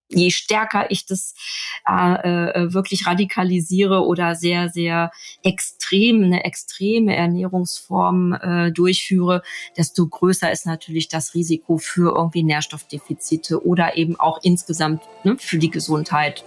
je stärker ich das wirklich radikalisiere oder sehr, sehr eine extreme Ernährungsform durchführe, desto größer ist natürlich das Risiko für irgendwie Nährstoffdefizite oder eben auch insgesamt, ne, für die Gesundheit.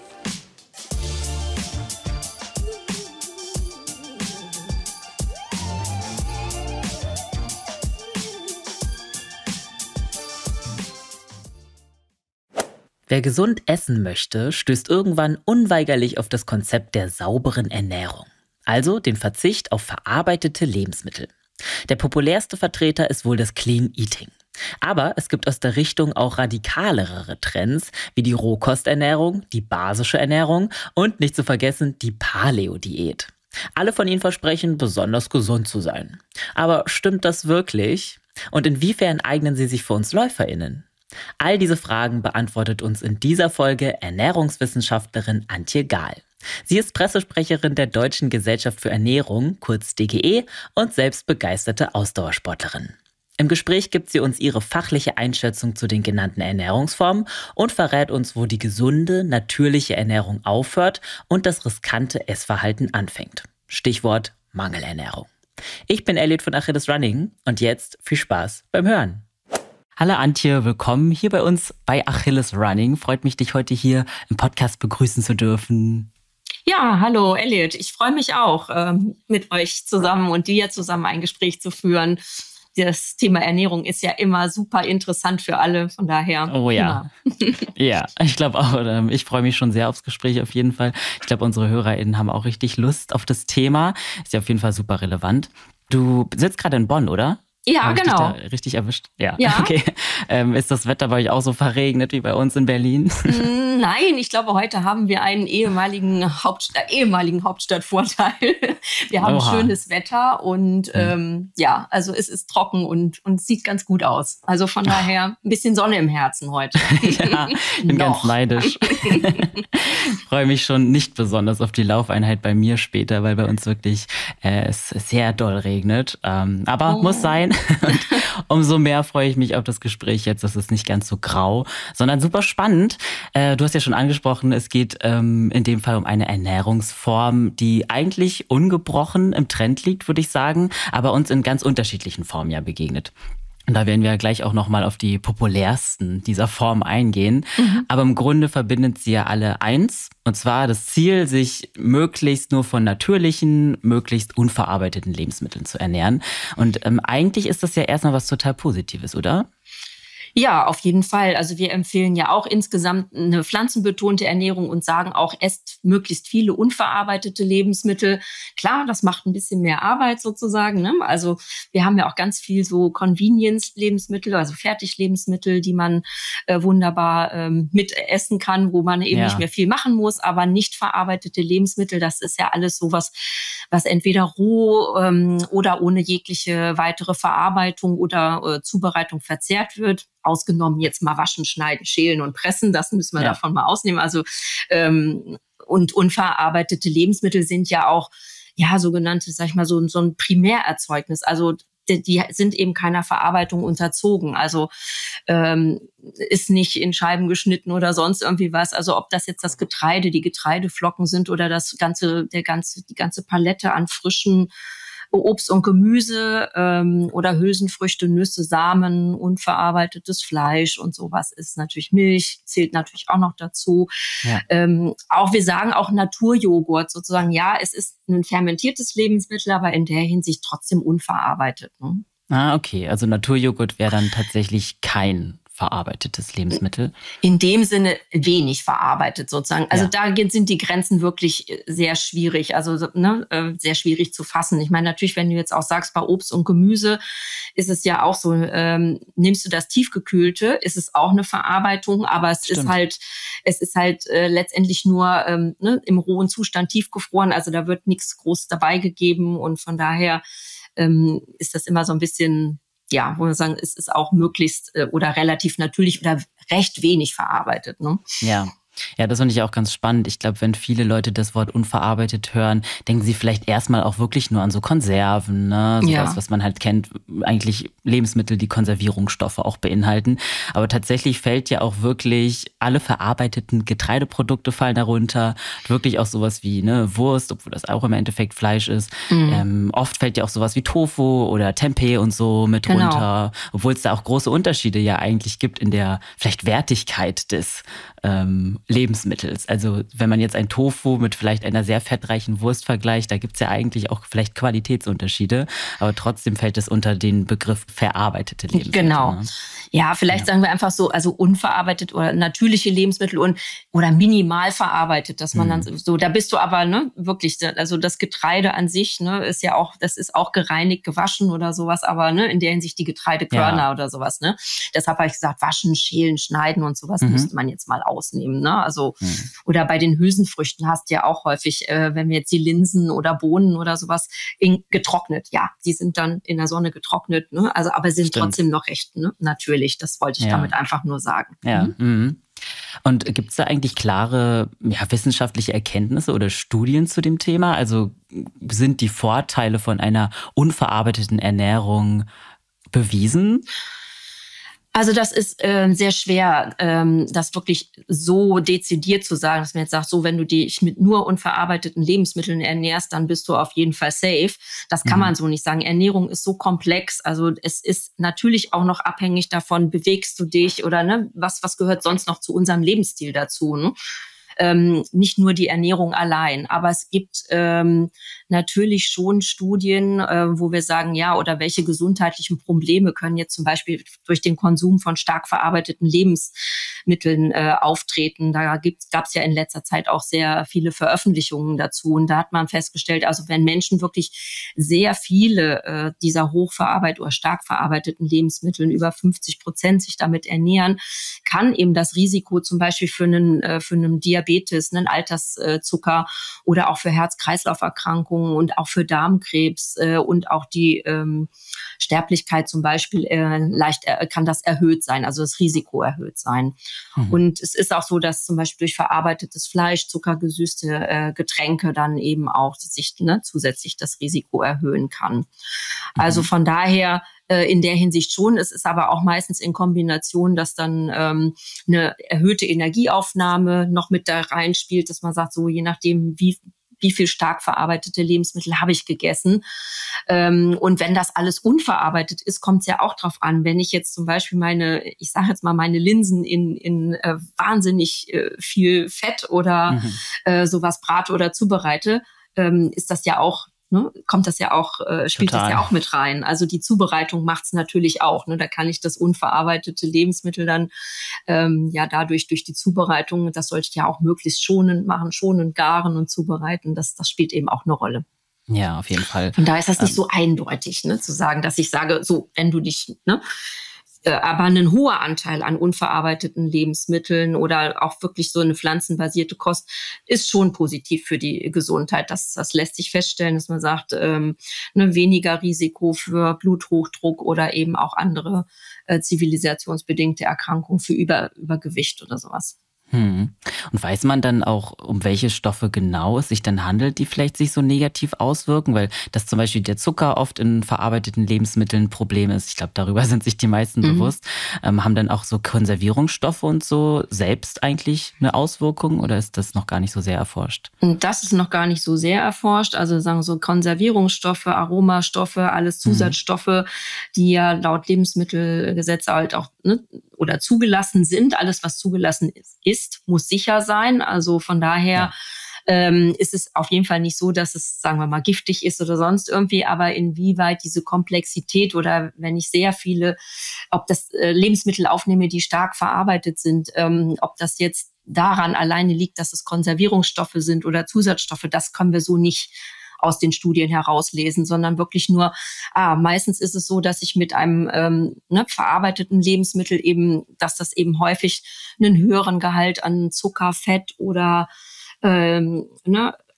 Wer gesund essen möchte, stößt irgendwann unweigerlich auf das Konzept der sauberen Ernährung, also den Verzicht auf verarbeitete Lebensmittel. Der populärste Vertreter ist wohl das Clean Eating. Aber es gibt aus der Richtung auch radikalere Trends, wie die Rohkosternährung, die basische Ernährung und nicht zu vergessen die Paleo-Diät. Alle von ihnen versprechen, besonders gesund zu sein. Aber stimmt das wirklich? Und inwiefern eignen sie sich für uns LäuferInnen? All diese Fragen beantwortet uns in dieser Folge Ernährungswissenschaftlerin Antje Gahl. Sie ist Pressesprecherin der Deutschen Gesellschaft für Ernährung, kurz DGE, und selbst begeisterte Ausdauersportlerin. Im Gespräch gibt sie uns ihre fachliche Einschätzung zu den genannten Ernährungsformen und verrät uns, wo die gesunde, natürliche Ernährung aufhört und das riskante Essverhalten anfängt. Stichwort Mangelernährung. Ich bin Elliot von Achilles Running und jetzt viel Spaß beim Hören. Hallo Antje, willkommen hier bei uns bei Achilles Running. Freut mich, dich heute hier im Podcast begrüßen zu dürfen. Ja, hallo Elliot. Ich freue mich auch, mit euch zusammen und dir zusammen ein Gespräch zu führen. Das Thema Ernährung ist ja immer super interessant für alle, von daher. Oh ja, ja, ich glaube auch, ich freue mich schon sehr aufs Gespräch auf jeden Fall. Ich glaube, unsere HörerInnen haben auch richtig Lust auf das Thema. Ist ja auf jeden Fall super relevant. Du sitzt gerade in Bonn, oder? Ja, Habe ich genau. dich da richtig erwischt? Ja. Okay. Ist das Wetter bei euch auch so verregnet wie bei uns in Berlin? Nein, ich glaube, heute haben wir einen ehemaligen Hauptstadtvorteil. Wir haben schönes Wetter und ja, also es ist trocken und sieht ganz gut aus. Also von daher ein bisschen Sonne im Herzen heute. Ja, ich bin ganz neidisch. Ich freue mich schon nicht besonders auf die Laufeinheit bei mir später, weil bei uns wirklich es sehr doll regnet. Aber muss sein. Und umso mehr freue ich mich auf das Gespräch jetzt. Das ist nicht ganz so grau, sondern super spannend. Du hast ja schon angesprochen, es geht in dem Fall um eine Ernährungsform, die eigentlich ungebrochen im Trend liegt, würde ich sagen, aber uns in ganz unterschiedlichen Formen ja begegnet. Und da werden wir gleich auch nochmal auf die populärsten dieser Form eingehen. Aber im Grunde verbindet sie ja alle eins. Und zwar das Ziel, sich möglichst nur von natürlichen, möglichst unverarbeiteten Lebensmitteln zu ernähren. Und eigentlich ist das ja erstmal was total Positives, oder? Ja, auf jeden Fall. Also wir empfehlen ja auch insgesamt eine pflanzenbetonte Ernährung und sagen auch, esst möglichst viele unverarbeitete Lebensmittel. Klar, das macht ein bisschen mehr Arbeit sozusagen, ne? Also wir haben ja auch ganz viel so Convenience-Lebensmittel, also Fertiglebensmittel, die man wunderbar mit essen kann, wo man eben nicht mehr viel machen muss, aber nicht verarbeitete Lebensmittel, das ist ja alles sowas, was entweder roh oder ohne jegliche weitere Verarbeitung oder Zubereitung verzehrt wird. Ausgenommen jetzt mal waschen, schneiden, schälen und pressen, das müssen wir davon mal ausnehmen. Also und unverarbeitete Lebensmittel sind ja auch sogenannte, sag ich mal, so ein Primärerzeugnis. Also die sind eben keiner Verarbeitung unterzogen. Also ist nicht in Scheiben geschnitten oder sonst irgendwie was. Also ob das jetzt das Getreide, die Getreideflocken sind oder die ganze Palette an frischen Obst und Gemüse oder Hülsenfrüchte, Nüsse, Samen, unverarbeitetes Fleisch und sowas ist natürlich Milch, zählt natürlich auch noch dazu. Ja. Wir sagen auch Naturjoghurt sozusagen. Ja, es ist ein fermentiertes Lebensmittel, aber in der Hinsicht trotzdem unverarbeitet. Ne? Ah, okay. Also Naturjoghurt wäre dann tatsächlich kein verarbeitetes Lebensmittel. In dem Sinne wenig verarbeitet sozusagen. Also da sind die Grenzen wirklich sehr schwierig, also sehr schwierig zu fassen. Ich meine, natürlich, wenn du jetzt auch sagst, bei Obst und Gemüse ist es ja auch so, nimmst du das Tiefgekühlte, ist es auch eine Verarbeitung, aber es ist halt letztendlich nur im rohen Zustand tiefgefroren, also da wird nichts groß dabei gegeben und von daher ist das immer so ein bisschen, wo wir sagen, es ist auch möglichst oder relativ natürlich oder recht wenig verarbeitet. Ne? Ja, Ja, das finde ich auch ganz spannend. Ich glaube, wenn viele Leute das Wort unverarbeitet hören, denken sie vielleicht erstmal auch wirklich nur an so Konserven, ne? Sowas, Ja, was man halt kennt, eigentlich Lebensmittel, die Konservierungsstoffe auch beinhalten. Aber tatsächlich fällt ja auch wirklich alle verarbeiteten Getreideprodukte fallen darunter. Wirklich auch sowas wie ne, Wurst, obwohl das auch im Endeffekt Fleisch ist. mhm. Oft fällt ja auch sowas wie Tofu oder Tempeh und so mit Genau. runter, obwohl es da auch große Unterschiede ja eigentlich gibt in der vielleicht Wertigkeit des Lebensmittels. Also wenn man jetzt ein Tofu mit vielleicht einer sehr fettreichen Wurst vergleicht, da gibt's ja eigentlich auch vielleicht Qualitätsunterschiede, aber trotzdem fällt es unter den Begriff verarbeitete Lebensmittel. Genau. Ne? Ja, vielleicht Ja. sagen wir einfach so, also unverarbeitet oder natürliche Lebensmittel oder minimal verarbeitet, dass man dann Hm. so, da bist du aber ne wirklich, also das Getreide an sich ne ist ja auch, das ist auch gereinigt, gewaschen oder sowas, aber ne in der Hinsicht die Ja. Getreidekörner oder sowas ne. Deshalb habe ich gesagt, waschen, schälen, schneiden und sowas Mhm. müsste man jetzt mal ausnehmen, ne? Also Hm. oder bei den Hülsenfrüchten hast du ja auch häufig, wenn wir jetzt die Linsen oder Bohnen oder sowas getrocknet, ja, die sind dann in der Sonne getrocknet, ne? Also aber sind Stimmt. trotzdem noch recht ne? Natürlich. Das wollte ich Ja. damit einfach nur sagen. Ja. Mhm. Mhm. Und gibt's da eigentlich klare wissenschaftliche Erkenntnisse oder Studien zu dem Thema? Also sind die Vorteile von einer unverarbeiteten Ernährung bewiesen? Also das ist sehr schwer, das wirklich so dezidiert zu sagen, dass man jetzt sagt, so wenn du dich mit nur unverarbeiteten Lebensmitteln ernährst, dann bist du auf jeden Fall safe. Das kann Mhm. man so nicht sagen. Ernährung ist so komplex. Also es ist natürlich auch noch abhängig davon, bewegst du dich oder ne, was gehört sonst noch zu unserem Lebensstil dazu? Ne? Nicht nur die Ernährung allein, aber es gibt natürlich schon Studien, wo wir sagen, ja, oder welche gesundheitlichen Probleme können jetzt zum Beispiel durch den Konsum von stark verarbeiteten Lebensmitteln auftreten. Da gab es ja in letzter Zeit auch sehr viele Veröffentlichungen dazu. Und da hat man festgestellt, also wenn Menschen wirklich sehr viele dieser hochverarbeiteten oder stark verarbeiteten Lebensmitteln, über 50% sich damit ernähren, kann eben das Risiko zum Beispiel für einen Diabetes, einen Alterszucker oder auch für Herz-Kreislauf-Erkrankungen und auch für Darmkrebs und auch die Sterblichkeit zum Beispiel leicht kann das erhöht sein, also das Risiko erhöht sein. Mhm. Und es ist auch so, dass zum Beispiel durch verarbeitetes Fleisch, zuckergesüßte Getränke dann eben auch sich zusätzlich das Risiko erhöhen kann. Also Mhm. von daher in der Hinsicht schon. Es ist aber auch meistens in Kombination, dass dann eine erhöhte Energieaufnahme noch mit da reinspielt, dass man sagt, so je nachdem, wie viel stark verarbeitete Lebensmittel habe ich gegessen. Und wenn das alles unverarbeitet ist, kommt es ja auch drauf an. Wenn ich jetzt zum Beispiel ich sage jetzt mal, meine Linsen in wahnsinnig viel Fett oder Mhm. sowas brate oder zubereite, ist das ja auch ne, kommt das ja auch, spielt das ja Total. auch mit rein. Also die Zubereitung macht's natürlich auch. Ne? Da kann ich das unverarbeitete Lebensmittel dann ja dadurch durch die Zubereitung, das sollte ich ja auch möglichst schonend machen, schonend garen und zubereiten. Das spielt eben auch eine Rolle. Ja, auf jeden Fall. Von daher ist das nicht Ähm, so eindeutig, ne, zu sagen, dass ich sage, so, wenn du dich, ne, aber ein hoher Anteil an unverarbeiteten Lebensmitteln oder auch wirklich so eine pflanzenbasierte Kost ist schon positiv für die Gesundheit. Das lässt sich feststellen, dass man sagt, ne, weniger Risiko für Bluthochdruck oder eben auch andere zivilisationsbedingte Erkrankungen für Übergewicht oder sowas. hm. Und weiß man dann auch, um welche Stoffe genau es sich dann handelt, die vielleicht sich so negativ auswirken? Weil das zum Beispiel der Zucker oft in verarbeiteten Lebensmitteln ein Problem ist. Ich glaube, darüber sind sich die meisten Mhm. bewusst. Haben dann auch so Konservierungsstoffe und so selbst eigentlich eine Auswirkung oder ist das noch gar nicht so sehr erforscht? Und das ist noch gar nicht so sehr erforscht. Also sagen so Konservierungsstoffe, Aromastoffe, alles Mhm. Zusatzstoffe, die ja laut Lebensmittelgesetz halt auch ne, oder zugelassen sind. Alles, was zugelassen ist, muss sicher sein. Also von daher Ja. ist es auf jeden Fall nicht so, dass es, sagen wir mal, giftig ist oder sonst irgendwie, aber inwieweit diese Komplexität oder wenn ich sehr viele, ob das Lebensmittel aufnehme, die stark verarbeitet sind, ob das jetzt daran alleine liegt, dass es Konservierungsstoffe sind oder Zusatzstoffe, das können wir so nicht aus den Studien herauslesen, sondern wirklich nur, meistens ist es so, dass ich mit einem verarbeiteten Lebensmittel eben, dass das eben häufig einen höheren Gehalt an Zucker, Fett oder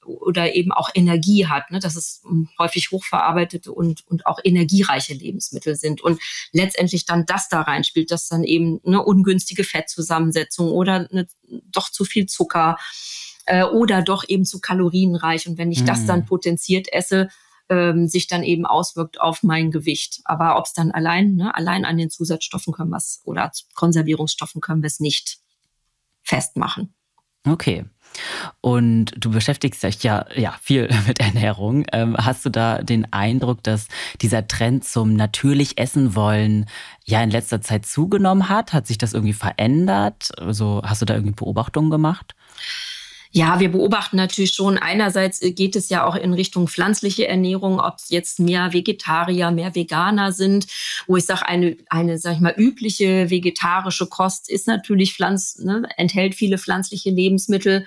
oder eben auch Energie hat, ne? Dass es häufig hochverarbeitete und auch energiereiche Lebensmittel sind. Und letztendlich dann das da reinspielt, dass dann eben eine ungünstige Fettzusammensetzung oder doch zu viel Zucker oder doch eben zu kalorienreich. Und wenn ich das dann potenziert esse, sich dann eben auswirkt auf mein Gewicht. Aber ob es dann allein an den Zusatzstoffen können wir es oder Konservierungsstoffen können wir es nicht festmachen. Okay. Und du beschäftigst dich ja viel mit Ernährung. Hast du da den Eindruck, dass dieser Trend zum natürlich essen wollen ja in letzter Zeit zugenommen hat? Hat sich das irgendwie verändert? Also hast du da irgendwie Beobachtungen gemacht? Ja, wir beobachten natürlich schon, einerseits geht es ja auch in Richtung pflanzliche Ernährung, ob es jetzt mehr Vegetarier, mehr Veganer sind, wo ich sage, eine sag ich mal, übliche vegetarische Kost ist natürlich enthält viele pflanzliche Lebensmittel.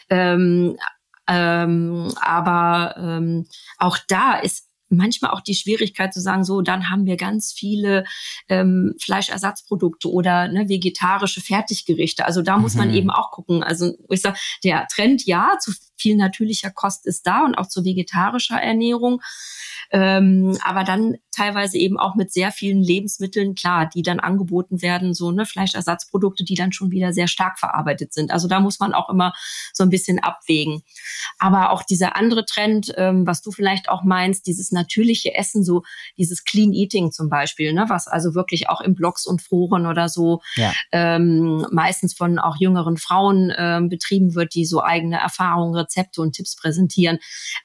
Aber auch da ist manchmal auch die Schwierigkeit zu sagen, so, dann haben wir ganz viele Fleischersatzprodukte oder vegetarische Fertiggerichte. Also da muss man eben auch gucken. Also ich sage, der Trend, ja, zu viel natürlicher Kost ist da und auch zu vegetarischer Ernährung. Aber dann teilweise eben auch mit sehr vielen Lebensmitteln, klar, die dann angeboten werden, so Fleischersatzprodukte, die dann schon wieder sehr stark verarbeitet sind. Also da muss man auch immer so ein bisschen abwägen. Aber auch dieser andere Trend, was du vielleicht auch meinst, dieses natürliche Essen, so dieses Clean Eating zum Beispiel, was also wirklich auch in Blogs und Foren oder so meistens von auch jüngeren Frauen betrieben wird, die so eigene Erfahrungen, Rezepte und Tipps präsentieren.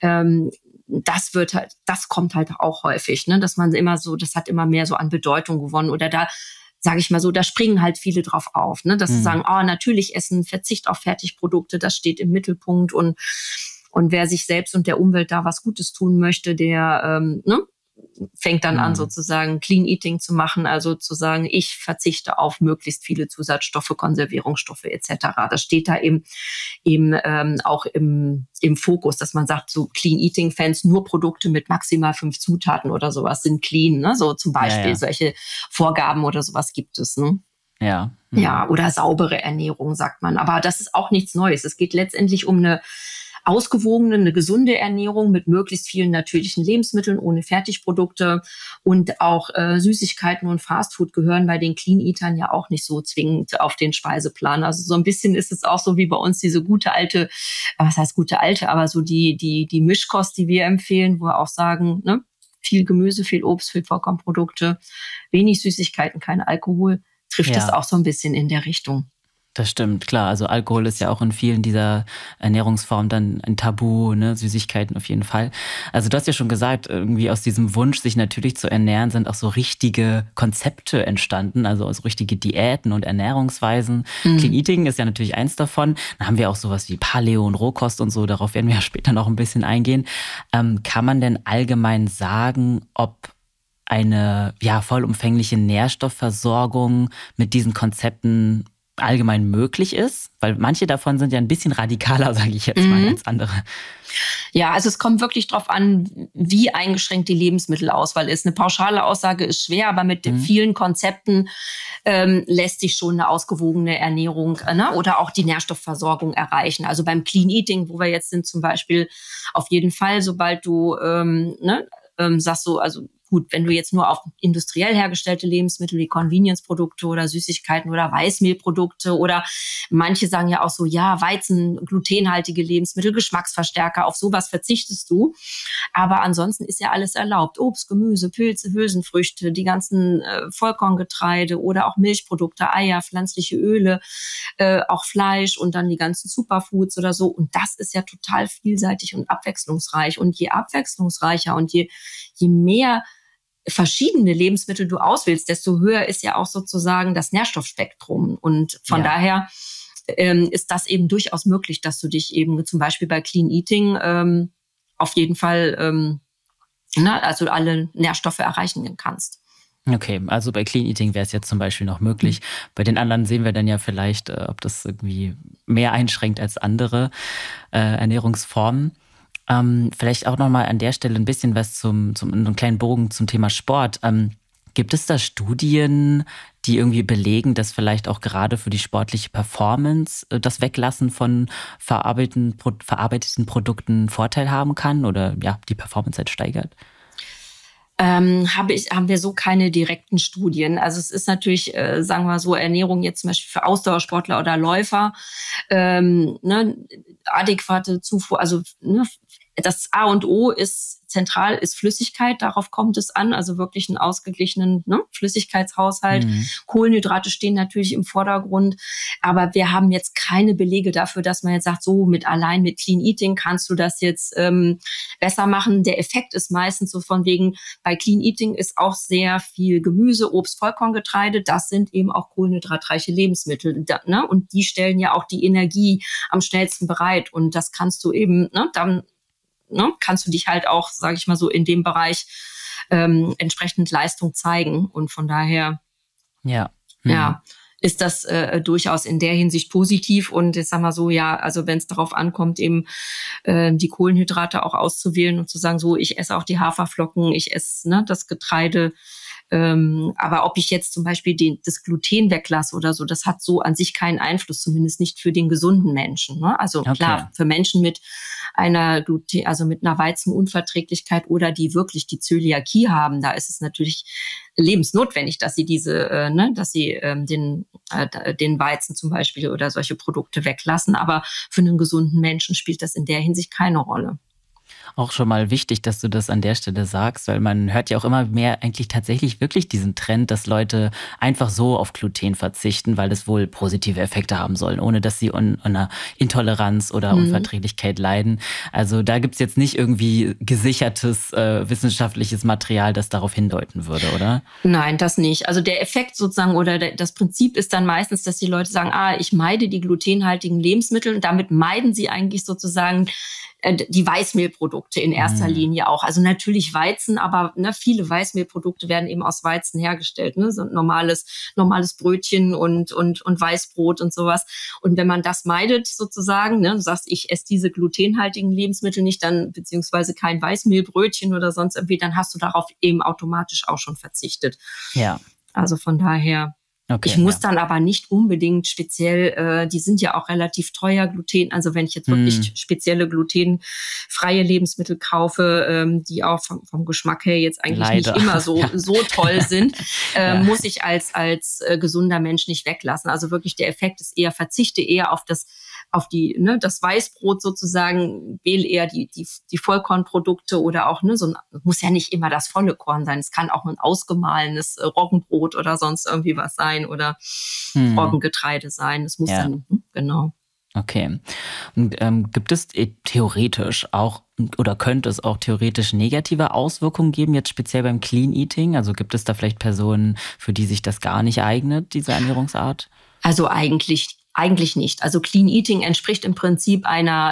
Das kommt halt auch häufig, dass man immer so, das hat immer mehr so an Bedeutung gewonnen oder da, sage ich mal so, da springen halt viele drauf auf, dass sie sagen, natürlich essen, Verzicht auf Fertigprodukte, das steht im Mittelpunkt und wer sich selbst und der Umwelt da was Gutes tun möchte, der fängt dann an, sozusagen Clean Eating zu machen, also zu sagen, ich verzichte auf möglichst viele Zusatzstoffe, Konservierungsstoffe etc. Das steht da eben auch im Fokus, dass man sagt, so Clean Eating Fans, nur Produkte mit maximal 5 Zutaten oder sowas sind clean, so zum Beispiel solche Vorgaben oder sowas gibt es, Ja. Ja, oder saubere Ernährung, sagt man. Aber das ist auch nichts Neues. Es geht letztendlich um eine ausgewogene, eine gesunde Ernährung mit möglichst vielen natürlichen Lebensmitteln, ohne Fertigprodukte und auch Süßigkeiten und Fastfood gehören bei den Clean Eatern ja auch nicht so zwingend auf den Speiseplan. Also so ein bisschen ist es auch so wie bei uns diese gute alte, was heißt gute alte, aber so die Mischkost, die wir empfehlen, wo wir auch sagen, viel Gemüse, viel Obst, viel Vollkornprodukte, wenig Süßigkeiten, kein Alkohol, trifft es auch so ein bisschen in der Richtung. Das stimmt, klar. Also Alkohol ist ja auch in vielen dieser Ernährungsformen dann ein Tabu, Süßigkeiten auf jeden Fall. Also du hast ja schon gesagt, irgendwie aus diesem Wunsch, sich natürlich zu ernähren, sind auch so richtige Konzepte entstanden, also richtige Diäten und Ernährungsweisen. Clean Eating ist ja natürlich eins davon. Dann haben wir auch sowas wie Paleo und Rohkost und so, darauf werden wir ja später noch ein bisschen eingehen. Kann man denn allgemein sagen, ob eine vollumfängliche Nährstoffversorgung mit diesen Konzepten allgemein möglich ist? Weil manche davon sind ja ein bisschen radikaler, sage ich jetzt mal, als andere. Ja, also es kommt wirklich drauf an, wie eingeschränkt die Lebensmittelauswahl ist. Eine pauschale Aussage ist schwer, aber mit vielen Konzepten lässt sich schon eine ausgewogene Ernährung oder auch die Nährstoffversorgung erreichen. Also beim Clean Eating, wo wir jetzt sind zum Beispiel, auf jeden Fall, sobald du sagst so, also gut, wenn du jetzt nur auf industriell hergestellte Lebensmittel wie Convenience-Produkte oder Süßigkeiten oder Weißmehlprodukte oder manche sagen ja auch so, Weizen, glutenhaltige Lebensmittel, Geschmacksverstärker, auf sowas verzichtest du. Aber ansonsten ist ja alles erlaubt. Obst, Gemüse, Pilze, Hülsenfrüchte, die ganzen Vollkorngetreide oder auch Milchprodukte, Eier, pflanzliche Öle, auch Fleisch und dann die ganzen Superfoods oder so. Und das ist ja total vielseitig und abwechslungsreich. Und je abwechslungsreicher und je mehr verschiedene Lebensmittel du auswählst, desto höher ist ja auch sozusagen das Nährstoffspektrum. Und von daher ist das eben durchaus möglich, dass du dich eben zum Beispiel bei Clean Eating auf jeden Fall also alle Nährstoffe erreichen kannst. Okay, also bei Clean Eating wäre es jetzt zum Beispiel noch möglich. Bei den anderen sehen wir dann ja vielleicht, ob das irgendwie mehr einschränkt als andere Ernährungsformen. Vielleicht auch nochmal an der Stelle ein bisschen was einen kleinen Bogen zum Thema Sport. Gibt es da Studien, die irgendwie belegen, dass vielleicht auch gerade für die sportliche Performance das Weglassen von verarbeiteten Produkten Vorteil haben kann oder ja, die Performance halt steigert? Haben wir so keine direkten Studien. Also es ist natürlich, sagen wir so, Ernährung jetzt zum Beispiel für Ausdauersportler oder Läufer, adäquate Zufuhr, also das A und O ist zentral, ist Flüssigkeit, darauf kommt es an, also wirklich einen ausgeglichenen Flüssigkeitshaushalt. Kohlenhydrate stehen natürlich im Vordergrund, aber wir haben jetzt keine Belege dafür, dass man jetzt sagt, so allein mit Clean Eating kannst du das jetzt besser machen. Der Effekt ist meistens so von wegen, bei Clean Eating ist auch sehr viel Gemüse, Obst, Vollkorngetreide, das sind eben auch kohlenhydratreiche Lebensmittel, und die stellen ja auch die Energie am schnellsten bereit und das kannst du eben, dann kannst du dich halt auch, sage ich mal so, in dem Bereich entsprechend Leistung zeigen. Und von daher ist das durchaus in der Hinsicht positiv. Und ich sag mal so, also wenn es darauf ankommt, eben die Kohlenhydrate auch auszuwählen und zu sagen, so, ich esse auch die Haferflocken, ich esse das Getreide. Aber ob ich jetzt zum Beispiel das Gluten weglasse oder so, das hat so an sich keinen Einfluss, zumindest nicht für den gesunden Menschen. Ne? Also klar, für Menschen mit einer mit einer Weizenunverträglichkeit oder die wirklich die Zöliakie haben, da ist es natürlich lebensnotwendig, dass sie den Weizen zum Beispiel oder solche Produkte weglassen. Aber für einen gesunden Menschen spielt das in der Hinsicht keine Rolle. Auch schon mal wichtig, dass du das an der Stelle sagst, weil man hört ja auch immer mehr eigentlich tatsächlich wirklich diesen Trend, dass Leute einfach so auf Gluten verzichten, weil es wohl positive Effekte haben soll, ohne dass sie an einer Intoleranz oder Unverträglichkeit leiden. Also da gibt's jetzt nicht irgendwie gesichertes wissenschaftliches Material, das darauf hindeuten würde, oder? Nein, das nicht. Also der Effekt sozusagen oder das Prinzip ist dann meistens, dass die Leute sagen, ich meide die glutenhaltigen Lebensmittel und damit meiden sie eigentlich sozusagen die Weißmehlprodukte in erster Linie auch. Also natürlich Weizen, aber viele Weißmehlprodukte werden eben aus Weizen hergestellt. So ein normales Brötchen und Weißbrot und sowas. Und wenn man das meidet sozusagen, du sagst, ich esse diese glutenhaltigen Lebensmittel nicht, dann beziehungsweise kein Weißmehlbrötchen oder sonst irgendwie, dann hast du darauf eben automatisch auch schon verzichtet. Ja. Also von daher... Okay, ich muss dann aber nicht unbedingt speziell, die sind ja auch relativ teuer, Gluten. Also wenn ich jetzt wirklich spezielle glutenfreie Lebensmittel kaufe, die auch vom Geschmack her jetzt eigentlich nicht immer so toll sind, muss ich als gesunder Mensch nicht weglassen. Also wirklich der Effekt ist eher, verzichte eher auf das Weißbrot sozusagen, wähle eher die Vollkornprodukte oder auch muss ja nicht immer das volle Korn sein. Es kann auch ein ausgemahlenes Roggenbrot oder sonst irgendwie was sein oder Roggengetreide sein. Das muss dann, genau. Okay. Und gibt es theoretisch auch oder könnte es auch theoretisch negative Auswirkungen geben, jetzt speziell beim Clean Eating? Also gibt es da vielleicht Personen, für die sich das gar nicht eignet, diese Ernährungsart? Also eigentlich nicht. Also Clean Eating entspricht im Prinzip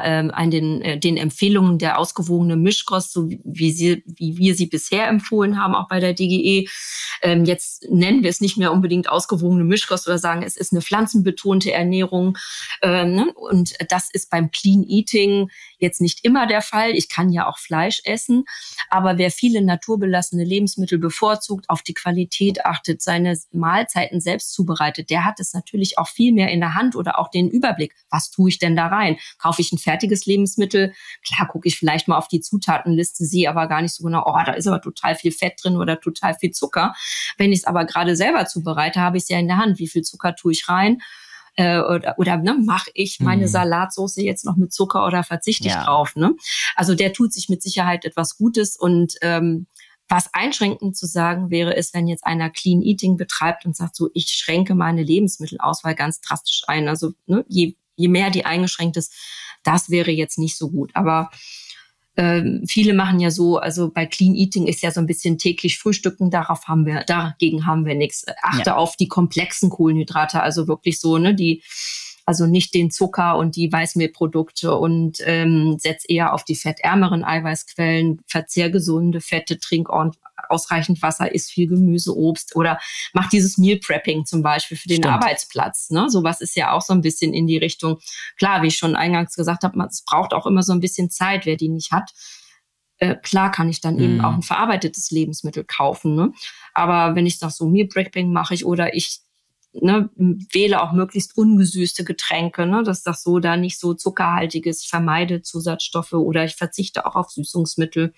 den Empfehlungen der ausgewogenen Mischkost, so wie wir sie bisher empfohlen haben, auch bei der DGE. Jetzt nennen wir es nicht mehr unbedingt ausgewogene Mischkost oder sagen, es ist eine pflanzenbetonte Ernährung. Und das ist beim Clean Eating jetzt nicht immer der Fall. Ich kann ja auch Fleisch essen, aber wer viele naturbelassene Lebensmittel bevorzugt, auf die Qualität achtet, seine Mahlzeiten selbst zubereitet, der hat es natürlich auch viel mehr in der Hand oder auch den Überblick. Was tue ich denn da rein? Kaufe ich ein fertiges Lebensmittel? Klar, gucke ich vielleicht mal auf die Zutatenliste, sehe aber gar nicht so genau, da ist aber total viel Fett drin oder total viel Zucker. Wenn ich es aber gerade selber zubereite, habe ich es ja in der Hand. Wie viel Zucker tue ich rein? Oder mache ich meine Salatsauce jetzt noch mit Zucker oder verzichte ich drauf? Also der tut sich mit Sicherheit etwas Gutes. Und was einschränkend zu sagen wäre, ist, wenn jetzt einer Clean Eating betreibt und sagt, so, ich schränke meine Lebensmittelauswahl ganz drastisch ein. Also je mehr die eingeschränkt ist, das wäre jetzt nicht so gut. Aber viele machen ja so, also bei Clean Eating ist ja so ein bisschen täglich Frühstücken, dagegen haben wir nichts. Achte auf die komplexen Kohlenhydrate, also wirklich so, also nicht den Zucker und die Weißmehlprodukte und setz eher auf die fettärmeren Eiweißquellen, verzehr gesunde Fette, trink ausreichend Wasser, isst viel Gemüse, Obst oder mach dieses Meal Prepping zum Beispiel für den Arbeitsplatz. Sowas ist ja auch so ein bisschen in die Richtung. Klar, wie ich schon eingangs gesagt habe, es braucht auch immer so ein bisschen Zeit, wer die nicht hat. klar kann ich dann eben auch ein verarbeitetes Lebensmittel kaufen. Ne? Aber wenn ich sage, so Meal Prepping mache ich oder ich wähle auch möglichst ungesüßte Getränke, ne? Das ist doch so, da nicht so zuckerhaltiges, ich vermeide Zusatzstoffe oder ich verzichte auch auf Süßungsmittel.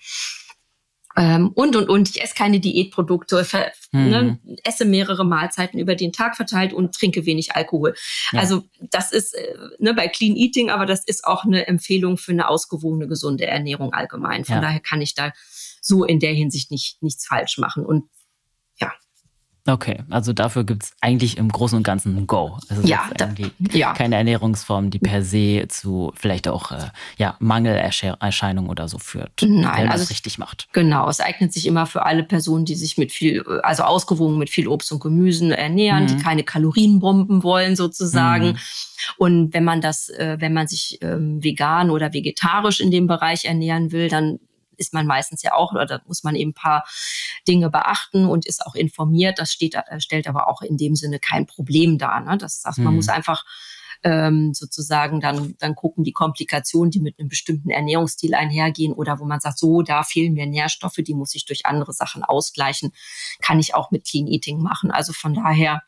Und ich esse keine Diätprodukte, esse mehrere Mahlzeiten über den Tag verteilt und trinke wenig Alkohol. Ja. Also das ist bei Clean Eating, aber das ist auch eine Empfehlung für eine ausgewogene, gesunde Ernährung allgemein. Von daher kann ich da so in der Hinsicht nichts falsch machen. Und ja. Okay, also dafür gibt es eigentlich im Großen und Ganzen ein Go. Es ist keine Ernährungsform, die per se zu vielleicht auch Mangelerscheinungen oder so führt. Nein, wenn man es richtig macht. Genau, es eignet sich immer für alle Personen, die sich ausgewogen mit viel Obst und Gemüse ernähren, die keine Kalorienbomben wollen sozusagen. Und wenn man sich vegan oder vegetarisch in dem Bereich ernähren will, dann ist man meistens ja auch, oder da muss man eben ein paar Dinge beachten und ist auch informiert. Das stellt aber auch in dem Sinne kein Problem dar. Ne? Man muss einfach sozusagen dann gucken, die Komplikationen, die mit einem bestimmten Ernährungsstil einhergehen oder wo man sagt, so, da fehlen mir Nährstoffe, die muss ich durch andere Sachen ausgleichen, kann ich auch mit Clean Eating machen. Also von daher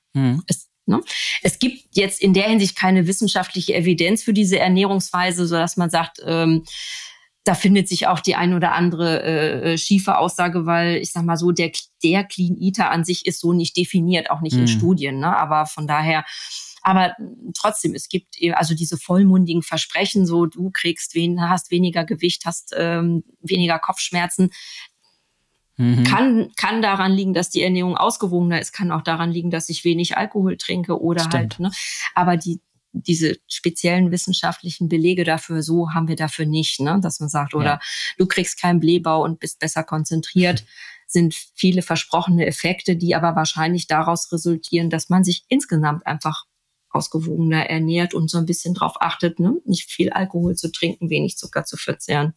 es gibt jetzt in der Hinsicht keine wissenschaftliche Evidenz für diese Ernährungsweise, sodass man sagt, da findet sich auch die ein oder andere schiefe Aussage, weil ich sag mal so, der Clean Eater an sich ist so nicht definiert, auch nicht in Studien. Ne? Aber von daher, aber trotzdem, es gibt also diese vollmundigen Versprechen, so du hast weniger Gewicht, hast weniger Kopfschmerzen. Kann daran liegen, dass die Ernährung ausgewogener ist, kann auch daran liegen, dass ich wenig Alkohol trinke oder halt. Ne? Aber diese speziellen wissenschaftlichen Belege dafür, so haben wir dafür nicht, ne? Dass man sagt, oder du kriegst keinen Blähbau und bist besser konzentriert, sind viele versprochene Effekte, die aber wahrscheinlich daraus resultieren, dass man sich insgesamt einfach ausgewogener ernährt und so ein bisschen drauf achtet, ne? Nicht viel Alkohol zu trinken, wenig Zucker zu verzehren.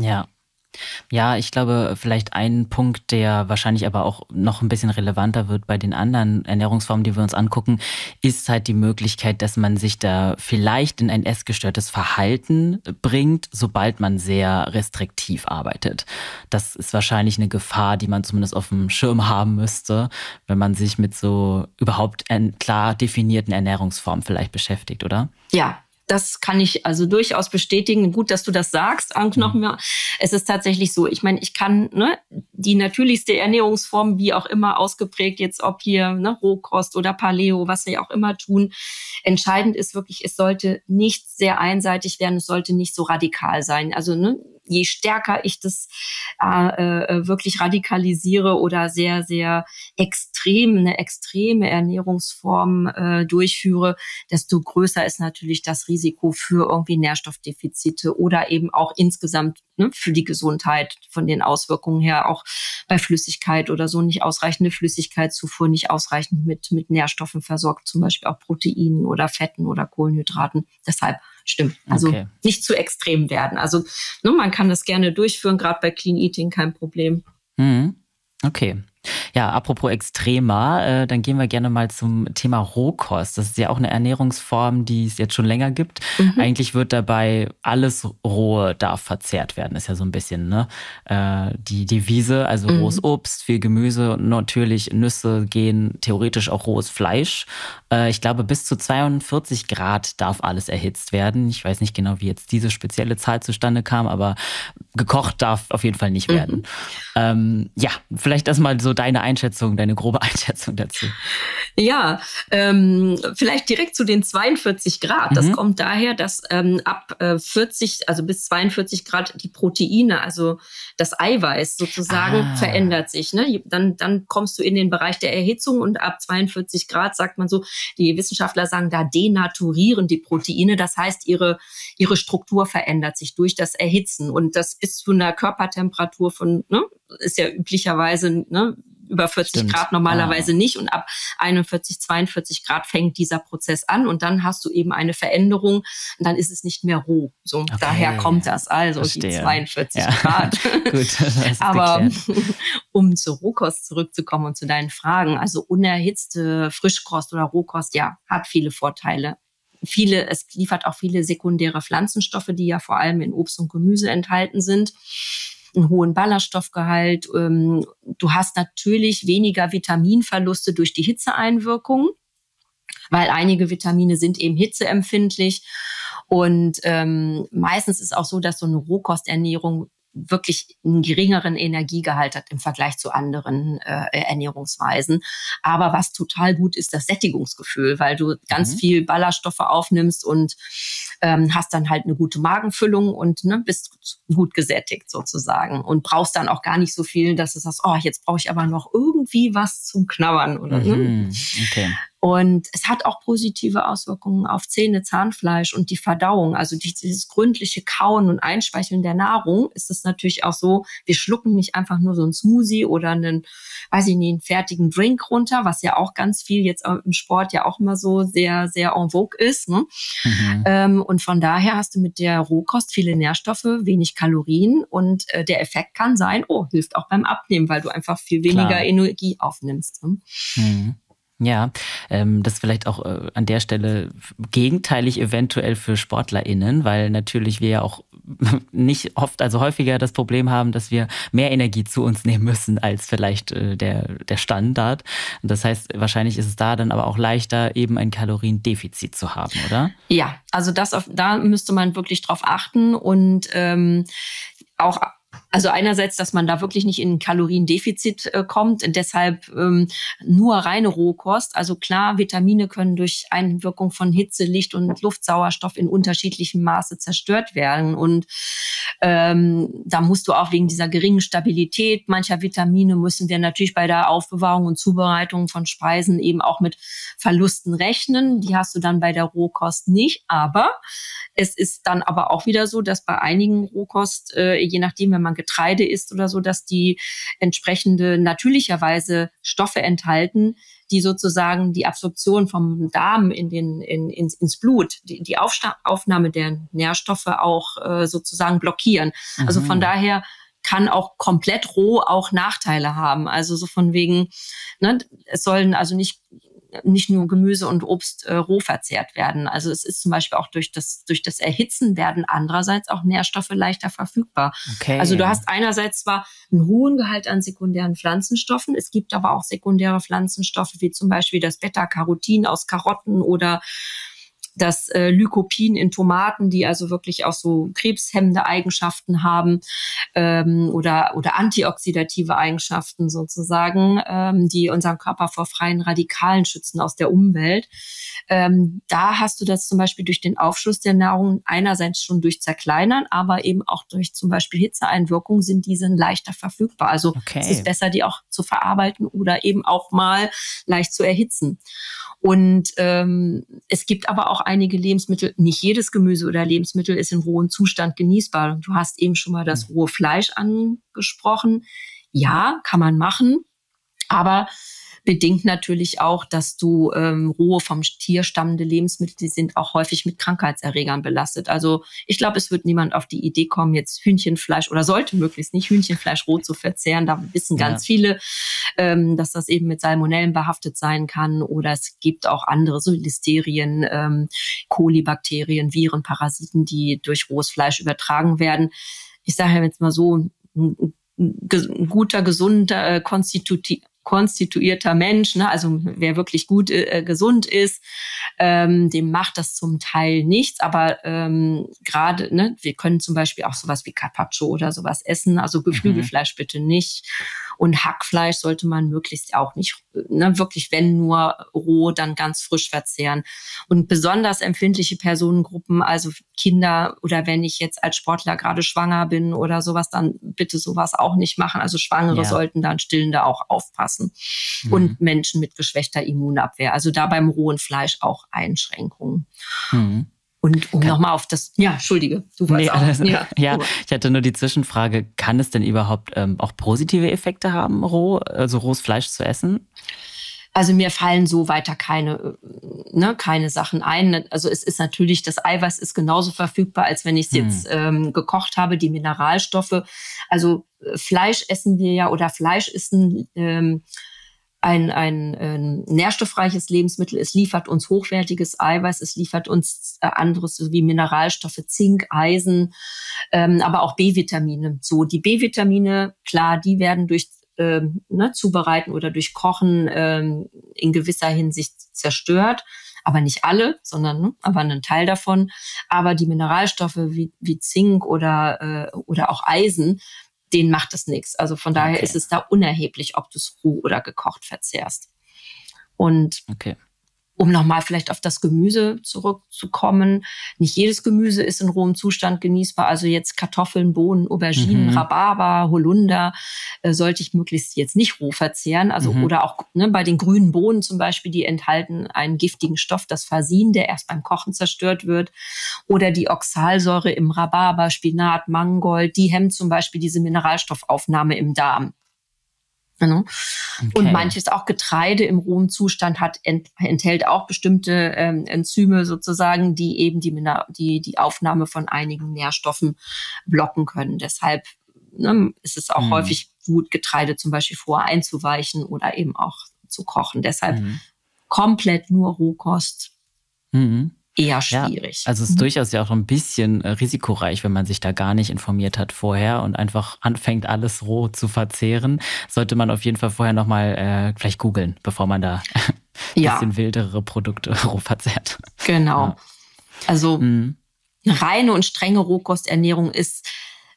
Ja, ich glaube, vielleicht ein Punkt, der wahrscheinlich aber auch noch ein bisschen relevanter wird bei den anderen Ernährungsformen, die wir uns angucken, ist halt die Möglichkeit, dass man sich da vielleicht in ein essgestörtes Verhalten bringt, sobald man sehr restriktiv arbeitet. Das ist wahrscheinlich eine Gefahr, die man zumindest auf dem Schirm haben müsste, wenn man sich mit so überhaupt klar definierten Ernährungsformen vielleicht beschäftigt, oder? Ja. Das kann ich also durchaus bestätigen. Gut, dass du das sagst, Anknochen. Es ist tatsächlich so. Ich meine, ich kann die natürlichste Ernährungsform, wie auch immer ausgeprägt, jetzt ob hier Rohkost oder Paleo, was wir auch immer tun. Entscheidend ist wirklich, es sollte nicht sehr einseitig werden, es sollte nicht so radikal sein. Also je stärker ich das wirklich radikalisiere oder sehr, sehr eine extreme Ernährungsform durchführe, desto größer ist natürlich das Risiko für irgendwie Nährstoffdefizite oder eben auch insgesamt für die Gesundheit von den Auswirkungen her, auch bei Flüssigkeit oder so, nicht ausreichende Flüssigkeitszufuhr, nicht ausreichend mit Nährstoffen versorgt, zum Beispiel auch Proteinen oder Fetten oder Kohlenhydraten. Deshalb stimmt. Also nicht zu extrem werden. Also man kann das gerne durchführen, gerade bei Clean Eating kein Problem. Okay. Ja, apropos extremer, dann gehen wir gerne mal zum Thema Rohkost. Das ist ja auch eine Ernährungsform, die es jetzt schon länger gibt. Eigentlich wird dabei alles Rohe darf verzehrt werden. Ist ja so ein bisschen die Devise. Also rohes Obst, viel Gemüse und natürlich Nüsse gehen theoretisch auch rohes Fleisch. Ich glaube, bis zu 42 Grad darf alles erhitzt werden. Ich weiß nicht genau, wie jetzt diese spezielle Zahl zustande kam, aber gekocht darf auf jeden Fall nicht werden. Vielleicht erstmal so deine grobe Einschätzung dazu. Ja, vielleicht direkt zu den 42 Grad. Das kommt daher, dass ab 40, also bis 42 Grad die Proteine, also das Eiweiß sozusagen verändert sich. Ne? Dann kommst du in den Bereich der Erhitzung und ab 42 Grad sagt man so, die Wissenschaftler sagen, da denaturieren die Proteine. Das heißt, ihre Struktur verändert sich durch das Erhitzen und das bis zu einer Körpertemperatur von, ist ja üblicherweise, über 40 Grad normalerweise nicht und ab 41, 42 Grad fängt dieser Prozess an und dann hast du eben eine Veränderung und dann ist es nicht mehr roh. So, daher kommt das, also die 42 Grad. Gut, aber um zur Rohkost zurückzukommen und zu deinen Fragen, also unerhitzte Frischkost oder Rohkost, hat viele Vorteile. Es liefert auch viele sekundäre Pflanzenstoffe, die ja vor allem in Obst und Gemüse enthalten sind. einen hohen Ballaststoffgehalt. Du hast natürlich weniger Vitaminverluste durch die Hitzeeinwirkung, weil einige Vitamine sind eben hitzeempfindlich. Und meistens ist auch so, dass so eine Rohkosternährung wirklich einen geringeren Energiegehalt hat im Vergleich zu anderen Ernährungsweisen. Aber was total gut ist, das Sättigungsgefühl, weil du ganz viel Ballaststoffe aufnimmst und hast dann halt eine gute Magenfüllung und bist gut gesättigt sozusagen und brauchst dann auch gar nicht so viel, dass du sagst, oh, jetzt brauche ich aber noch irgendwie was zum Knabbern oder Okay. Und es hat auch positive Auswirkungen auf Zähne, Zahnfleisch und die Verdauung. Also dieses gründliche Kauen und Einspeicheln der Nahrung ist es natürlich auch so, wir schlucken nicht einfach nur so einen Smoothie oder einen fertigen Drink runter, was ja auch ganz viel jetzt im Sport ja auch immer so sehr, sehr en vogue ist. Ne? Und von daher hast du mit der Rohkost viele Nährstoffe, wenig Kalorien und der Effekt kann sein, hilft auch beim Abnehmen, weil du einfach viel weniger Energie aufnimmst. Ne? Ja, das vielleicht auch an der Stelle gegenteilig eventuell für SportlerInnen, weil natürlich wir ja auch nicht oft, also häufiger das Problem haben, dass wir mehr Energie zu uns nehmen müssen als vielleicht der Standard. Und das heißt, wahrscheinlich ist es da dann aber auch leichter, eben ein Kaloriendefizit zu haben, oder? Ja, also da müsste man wirklich drauf achten und auch also einerseits, dass man da wirklich nicht in ein Kaloriendefizit kommt, deshalb nur reine Rohkost. Also klar, Vitamine können durch Einwirkung von Hitze, Licht und Luftsauerstoff in unterschiedlichem Maße zerstört werden. Und da musst du auch wegen dieser geringen Stabilität mancher Vitamine müssen wir natürlich bei der Aufbewahrung und Zubereitung von Speisen eben auch mit Verlusten rechnen. Die hast du dann bei der Rohkost nicht. Aber es ist dann aber auch wieder so, dass bei einigen Rohkost, je nachdem, wenn man Getreide isst oder so, dass die entsprechende natürlicherweise Stoffe enthalten, die sozusagen die Absorption vom Darm ins Blut, die Aufnahme der Nährstoffe auch sozusagen blockieren. Also von daher kann auch komplett roh auch Nachteile haben. Also so von wegen, es sollen also nicht nur Gemüse und Obst roh verzehrt werden. Also es ist zum Beispiel auch durch das Erhitzen werden andererseits auch Nährstoffe leichter verfügbar. Okay. Also du hast einerseits zwar einen hohen Gehalt an sekundären Pflanzenstoffen, es gibt aber auch sekundäre Pflanzenstoffe wie zum Beispiel das Beta-Carotin aus Karotten oder das Lycopin in Tomaten, die also wirklich auch so krebshemmende Eigenschaften haben oder antioxidative Eigenschaften sozusagen, die unseren Körper vor freien Radikalen schützen aus der Umwelt. Da hast du das zum Beispiel durch den Aufschluss der Nahrung einerseits schon durch Zerkleinern, aber eben auch durch zum Beispiel Hitzeeinwirkung sind diese leichter verfügbar. Also es ist besser, die auch zu verarbeiten oder eben auch mal leicht zu erhitzen. Und es gibt aber auch einige Lebensmittel, nicht jedes Gemüse oder Lebensmittel ist in rohem Zustand genießbar. Du hast eben schon mal das rohe Fleisch angesprochen. Ja, kann man machen, aber bedingt natürlich auch, dass du rohe vom Tier stammende Lebensmittel, die sind auch häufig mit Krankheitserregern belastet. Also ich glaube, es wird niemand auf die Idee kommen, jetzt Hühnchenfleisch oder sollte möglichst nicht Hühnchenfleisch roh zu verzehren. Da wissen ganz viele, dass das eben mit Salmonellen behaftet sein kann. Oder es gibt auch andere, so Listerien, Kolibakterien, Viren, Parasiten, die durch rohes Fleisch übertragen werden. Ich sage jetzt mal so, ein guter, gesunder, konstituierter Mensch, also wer wirklich gut gesund ist, dem macht das zum Teil nichts, aber gerade, wir können zum Beispiel auch sowas wie Carpaccio oder sowas essen, also Geflügelfleisch bitte nicht und Hackfleisch sollte man möglichst auch nicht, wirklich wenn nur roh, dann ganz frisch verzehren und besonders empfindliche Personengruppen, also Kinder oder wenn ich jetzt als Sportler gerade schwanger bin oder sowas, dann bitte sowas auch nicht machen, also Schwangere sollten dann Stillende auch aufpassen. Und Menschen mit geschwächter Immunabwehr. Also da beim rohen Fleisch auch Einschränkungen. Und um nochmal auf das, Entschuldige, du wolltest auch. Ich hatte nur die Zwischenfrage, kann es denn überhaupt auch positive Effekte haben, rohes Fleisch zu essen? Also mir fallen so weiter keine Sachen ein. Also es ist natürlich, das Eiweiß ist genauso verfügbar, als wenn ich es jetzt gekocht habe, die Mineralstoffe. Also Fleisch essen wir ja, oder Fleisch ist ein nährstoffreiches Lebensmittel. Es liefert uns hochwertiges Eiweiß, es liefert uns anderes wie Mineralstoffe, Zink, Eisen, aber auch B-Vitamine. So, die B-Vitamine, klar, die werden durch Zubereiten oder durch Kochen in gewisser Hinsicht zerstört. Aber nicht alle, sondern aber einen Teil davon. Aber die Mineralstoffe wie Zink oder auch Eisen, denen macht es nichts. Also von daher ist es da unerheblich, ob du es roh oder gekocht verzehrst. Und um nochmal vielleicht auf das Gemüse zurückzukommen, nicht jedes Gemüse ist in rohem Zustand genießbar. Also jetzt Kartoffeln, Bohnen, Auberginen, Rhabarber, Holunder sollte ich möglichst jetzt nicht roh verzehren. Also oder auch bei den grünen Bohnen zum Beispiel, die enthalten einen giftigen Stoff, das Fasin, der erst beim Kochen zerstört wird. Oder die Oxalsäure im Rhabarber, Spinat, Mangold, die hemmt zum Beispiel diese Mineralstoffaufnahme im Darm. Genau. Und manches auch Getreide im rohen Zustand enthält auch bestimmte Enzyme sozusagen, die eben die Aufnahme von einigen Nährstoffen blocken können. Deshalb ist es auch häufig gut, Getreide zum Beispiel vorher einzuweichen oder eben auch zu kochen. Deshalb komplett nur Rohkost eher schwierig. Ja, also es ist durchaus ja auch ein bisschen risikoreich, wenn man sich da gar nicht informiert hat vorher und einfach anfängt, alles roh zu verzehren. Sollte man auf jeden Fall vorher nochmal vielleicht googeln, bevor man da ein bisschen wildere Produkte roh verzehrt. Genau. Ja. Also eine reine und strenge Rohkosternährung ist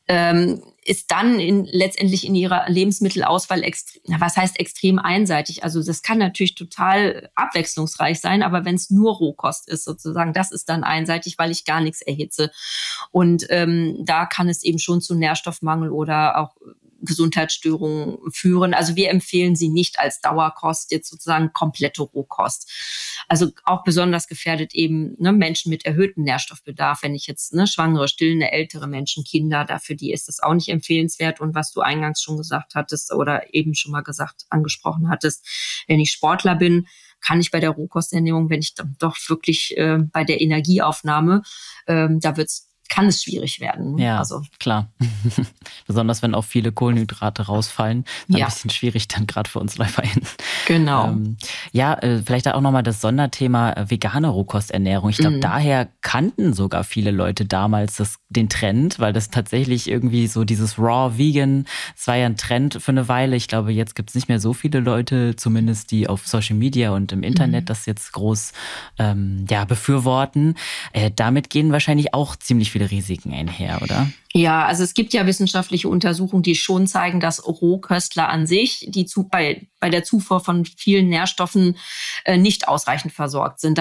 dann letztendlich in ihrer Lebensmittelauswahl extrem einseitig. Also das kann natürlich total abwechslungsreich sein, aber wenn es nur Rohkost ist sozusagen, das ist dann einseitig, weil ich gar nichts erhitze. Und da kann es eben schon zu Nährstoffmangel oder auch Gesundheitsstörungen führen. Also wir empfehlen sie nicht als Dauerkost, jetzt sozusagen komplette Rohkost. Also auch besonders gefährdet eben Menschen mit erhöhtem Nährstoffbedarf. Wenn ich jetzt schwangere, stillende, ältere Menschen, Kinder, für die ist das auch nicht empfehlenswert. Und was du eingangs schon gesagt hattest oder eben schon mal angesprochen hattest, wenn ich Sportler bin, kann ich bei der Rohkosternährung, wenn ich dann doch wirklich bei der Energieaufnahme, kann es schwierig werden. Ja, also klar. Besonders wenn auch viele Kohlenhydrate rausfallen. Ein bisschen schwierig dann gerade für uns LäuferInnen. Genau. Vielleicht auch nochmal das Sonderthema vegane Rohkosternährung. Ich glaube, daher kannten sogar viele Leute damals den Trend, weil das tatsächlich irgendwie so dieses Raw Vegan, es war ja ein Trend für eine Weile. Ich glaube, jetzt gibt es nicht mehr so viele Leute, zumindest die auf Social Media und im Internet das jetzt groß befürworten. Damit gehen wahrscheinlich auch ziemlich viele Risiken einher, oder? Ja, also es gibt ja wissenschaftliche Untersuchungen, die schon zeigen, dass Rohköstler an sich, bei der Zufuhr von vielen Nährstoffen nicht ausreichend versorgt sind.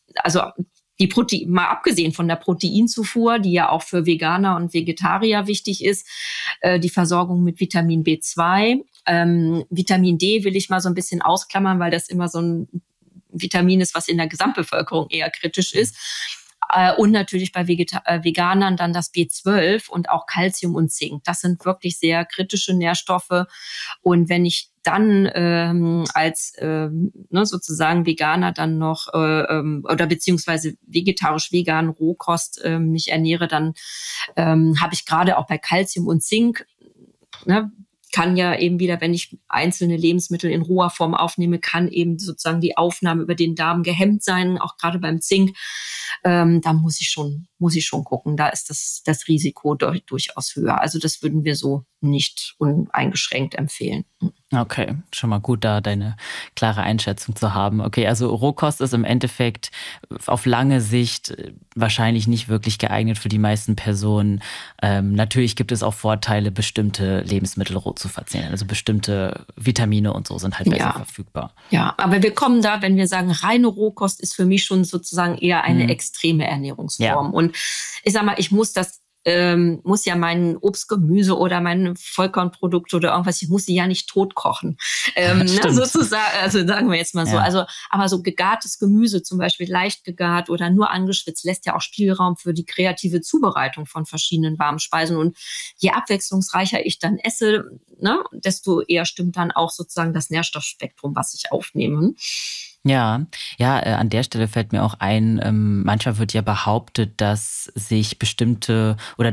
Mal abgesehen von der Proteinzufuhr, die ja auch für Veganer und Vegetarier wichtig ist, die Versorgung mit Vitamin B2. Vitamin D will ich mal so ein bisschen ausklammern, weil das immer so ein Vitamin ist, was in der Gesamtbevölkerung eher kritisch ist. Und natürlich bei Veganern dann das B12 und auch Calcium und Zink. Das sind wirklich sehr kritische Nährstoffe. Und wenn ich dann als sozusagen Veganer dann noch oder beziehungsweise vegetarisch-vegan Rohkost mich ernähre, dann habe ich gerade auch bei Calcium und Zink, kann ja eben wieder, wenn ich einzelne Lebensmittel in roher Form aufnehme, kann eben sozusagen die Aufnahme über den Darm gehemmt sein, auch gerade beim Zink. Da muss ich schon gucken. Da ist das Risiko durchaus höher. Also das würden wir so nicht uneingeschränkt empfehlen. Okay, schon mal gut, da deine klare Einschätzung zu haben. Okay, also Rohkost ist im Endeffekt auf lange Sicht wahrscheinlich nicht wirklich geeignet für die meisten Personen. Natürlich gibt es auch Vorteile, bestimmte Lebensmittel roh zu verzehren. Also bestimmte Vitamine und so sind halt besser verfügbar. Ja, aber wir kommen da, wenn wir sagen, reine Rohkost ist für mich schon sozusagen eher eine extreme Ernährungsform. Ja. Und ich sag mal, ich muss ja mein Obst, Gemüse oder meine Vollkornprodukte oder irgendwas, ich muss die ja nicht tot kochen. Sozusagen, also sagen wir jetzt mal so. Also, aber so gegartes Gemüse, zum Beispiel leicht gegart oder nur angeschwitzt, lässt ja auch Spielraum für die kreative Zubereitung von verschiedenen warmen Speisen. Und je abwechslungsreicher ich dann esse, desto eher stimmt dann auch sozusagen das Nährstoffspektrum, was ich aufnehme. Ja, an der Stelle fällt mir auch ein, manchmal wird ja behauptet, dass sich bestimmte oder dass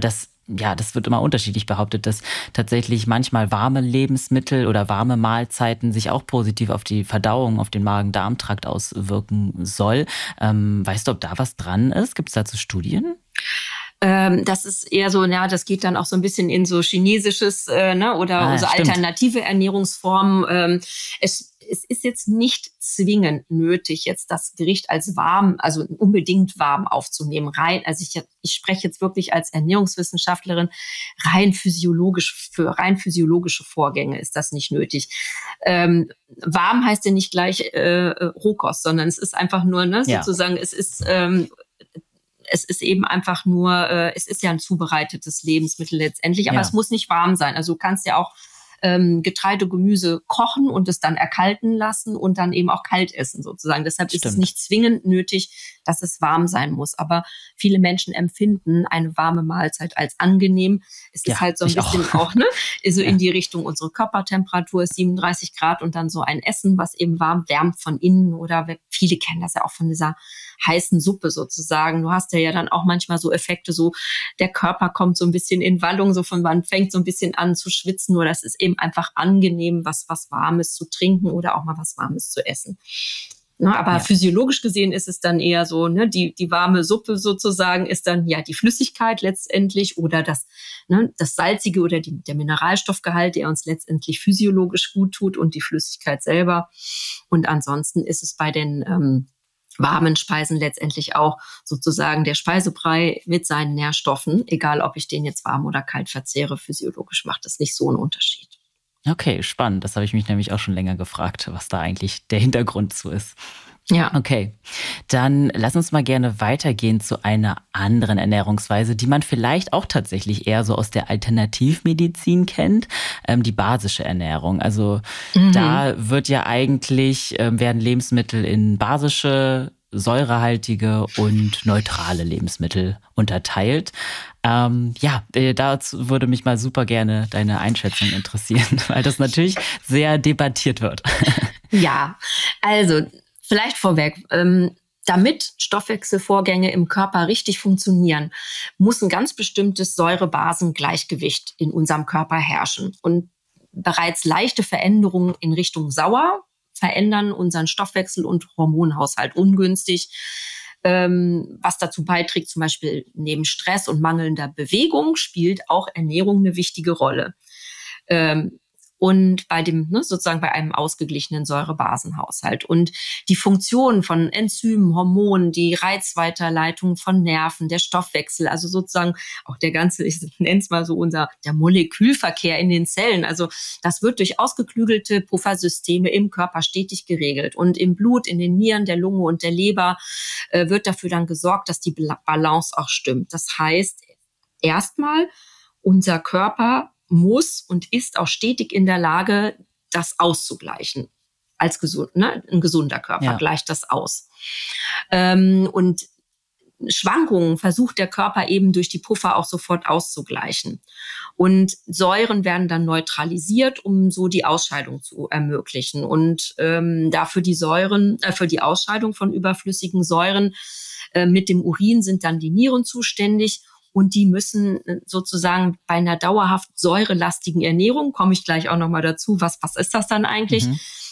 ja, das wird immer unterschiedlich behauptet, dass tatsächlich manchmal warme Lebensmittel oder warme Mahlzeiten sich auch positiv auf die Verdauung, auf den Magen-Darm-Trakt auswirken soll. Weißt du, ob da was dran ist? Gibt es dazu Studien? Das ist eher so, ja, das geht dann auch so ein bisschen in so chinesisches oder so alternative Ernährungsformen. Es ist jetzt nicht zwingend nötig, jetzt das Gericht als warm, also unbedingt warm aufzunehmen. Also ich spreche jetzt wirklich als Ernährungswissenschaftlerin, rein physiologische Vorgänge ist das nicht nötig. Warm heißt ja nicht gleich Rohkost, sondern es ist einfach nur, sozusagen, es ist eben einfach nur, es ist ja ein zubereitetes Lebensmittel letztendlich, aber es muss nicht warm sein. Also du kannst ja auch Getreide, Gemüse kochen und es dann erkalten lassen und dann eben auch kalt essen sozusagen. Deshalb ist es nicht zwingend nötig, dass es warm sein muss. Aber viele Menschen empfinden eine warme Mahlzeit als angenehm. Es ist halt so ein bisschen auch so in die Richtung, unsere Körpertemperatur ist 37 Grad und dann so ein Essen, was eben warm wärmt von innen, oder viele kennen das ja auch von dieser heißen Suppe sozusagen. Du hast ja dann auch manchmal so Effekte, so der Körper kommt so ein bisschen in Wallung, so man fängt so ein bisschen an zu schwitzen, oder es ist eben einfach angenehm, was Warmes zu trinken oder auch mal was Warmes zu essen. Aber physiologisch gesehen ist es dann eher so, die warme Suppe sozusagen ist dann ja die Flüssigkeit letztendlich, oder das Salzige oder der Mineralstoffgehalt, der uns letztendlich physiologisch gut tut, und die Flüssigkeit selber. Und ansonsten ist es bei den warmen Speisen letztendlich auch sozusagen der Speisebrei mit seinen Nährstoffen, egal ob ich den jetzt warm oder kalt verzehre, physiologisch macht das nicht so einen Unterschied. Okay, spannend. Das habe ich mich nämlich auch schon länger gefragt, was da eigentlich der Hintergrund zu ist. Ja. Okay, dann lass uns mal gerne weitergehen zu einer anderen Ernährungsweise, die man vielleicht auch tatsächlich eher so aus der Alternativmedizin kennt, die basische Ernährung. Also da wird ja eigentlich, werden Lebensmittel in basische, säurehaltige und neutrale Lebensmittel unterteilt. Dazu würde mich mal super gerne deine Einschätzung interessieren, weil das natürlich sehr debattiert wird. Ja, also vielleicht vorweg, damit Stoffwechselvorgänge im Körper richtig funktionieren, muss ein ganz bestimmtes Säure-Basen-Gleichgewicht in unserem Körper herrschen. Und bereits leichte Veränderungen in Richtung sauer verändern unseren Stoffwechsel und Hormonhaushalt ungünstig, was dazu beiträgt, zum Beispiel neben Stress und mangelnder Bewegung spielt auch Ernährung eine wichtige Rolle. Und bei bei einem ausgeglichenen Säurebasenhaushalt. Und die Funktionen von Enzymen, Hormonen, die Reizweiterleitung von Nerven, der Stoffwechsel, also sozusagen auch der ganze, ich nenne es mal so der Molekülverkehr in den Zellen. Also das wird durch ausgeklügelte Puffersysteme im Körper stetig geregelt. Und im Blut, in den Nieren, der Lunge und der Leber wird dafür dann gesorgt, dass die Balance auch stimmt. Das heißt, erstmal, unser Körper muss und ist auch stetig in der Lage, das auszugleichen. Als ein gesunder Körper gleicht das aus. Und Schwankungen versucht der Körper eben durch die Puffer auch sofort auszugleichen. Und Säuren werden dann neutralisiert, um so die Ausscheidung zu ermöglichen. Und dafür für die Ausscheidung von überflüssigen Säuren mit dem Urin sind dann die Nieren zuständig. Und die müssen sozusagen bei einer dauerhaft säurelastigen Ernährung, komme ich gleich auch nochmal dazu, was ist das dann eigentlich?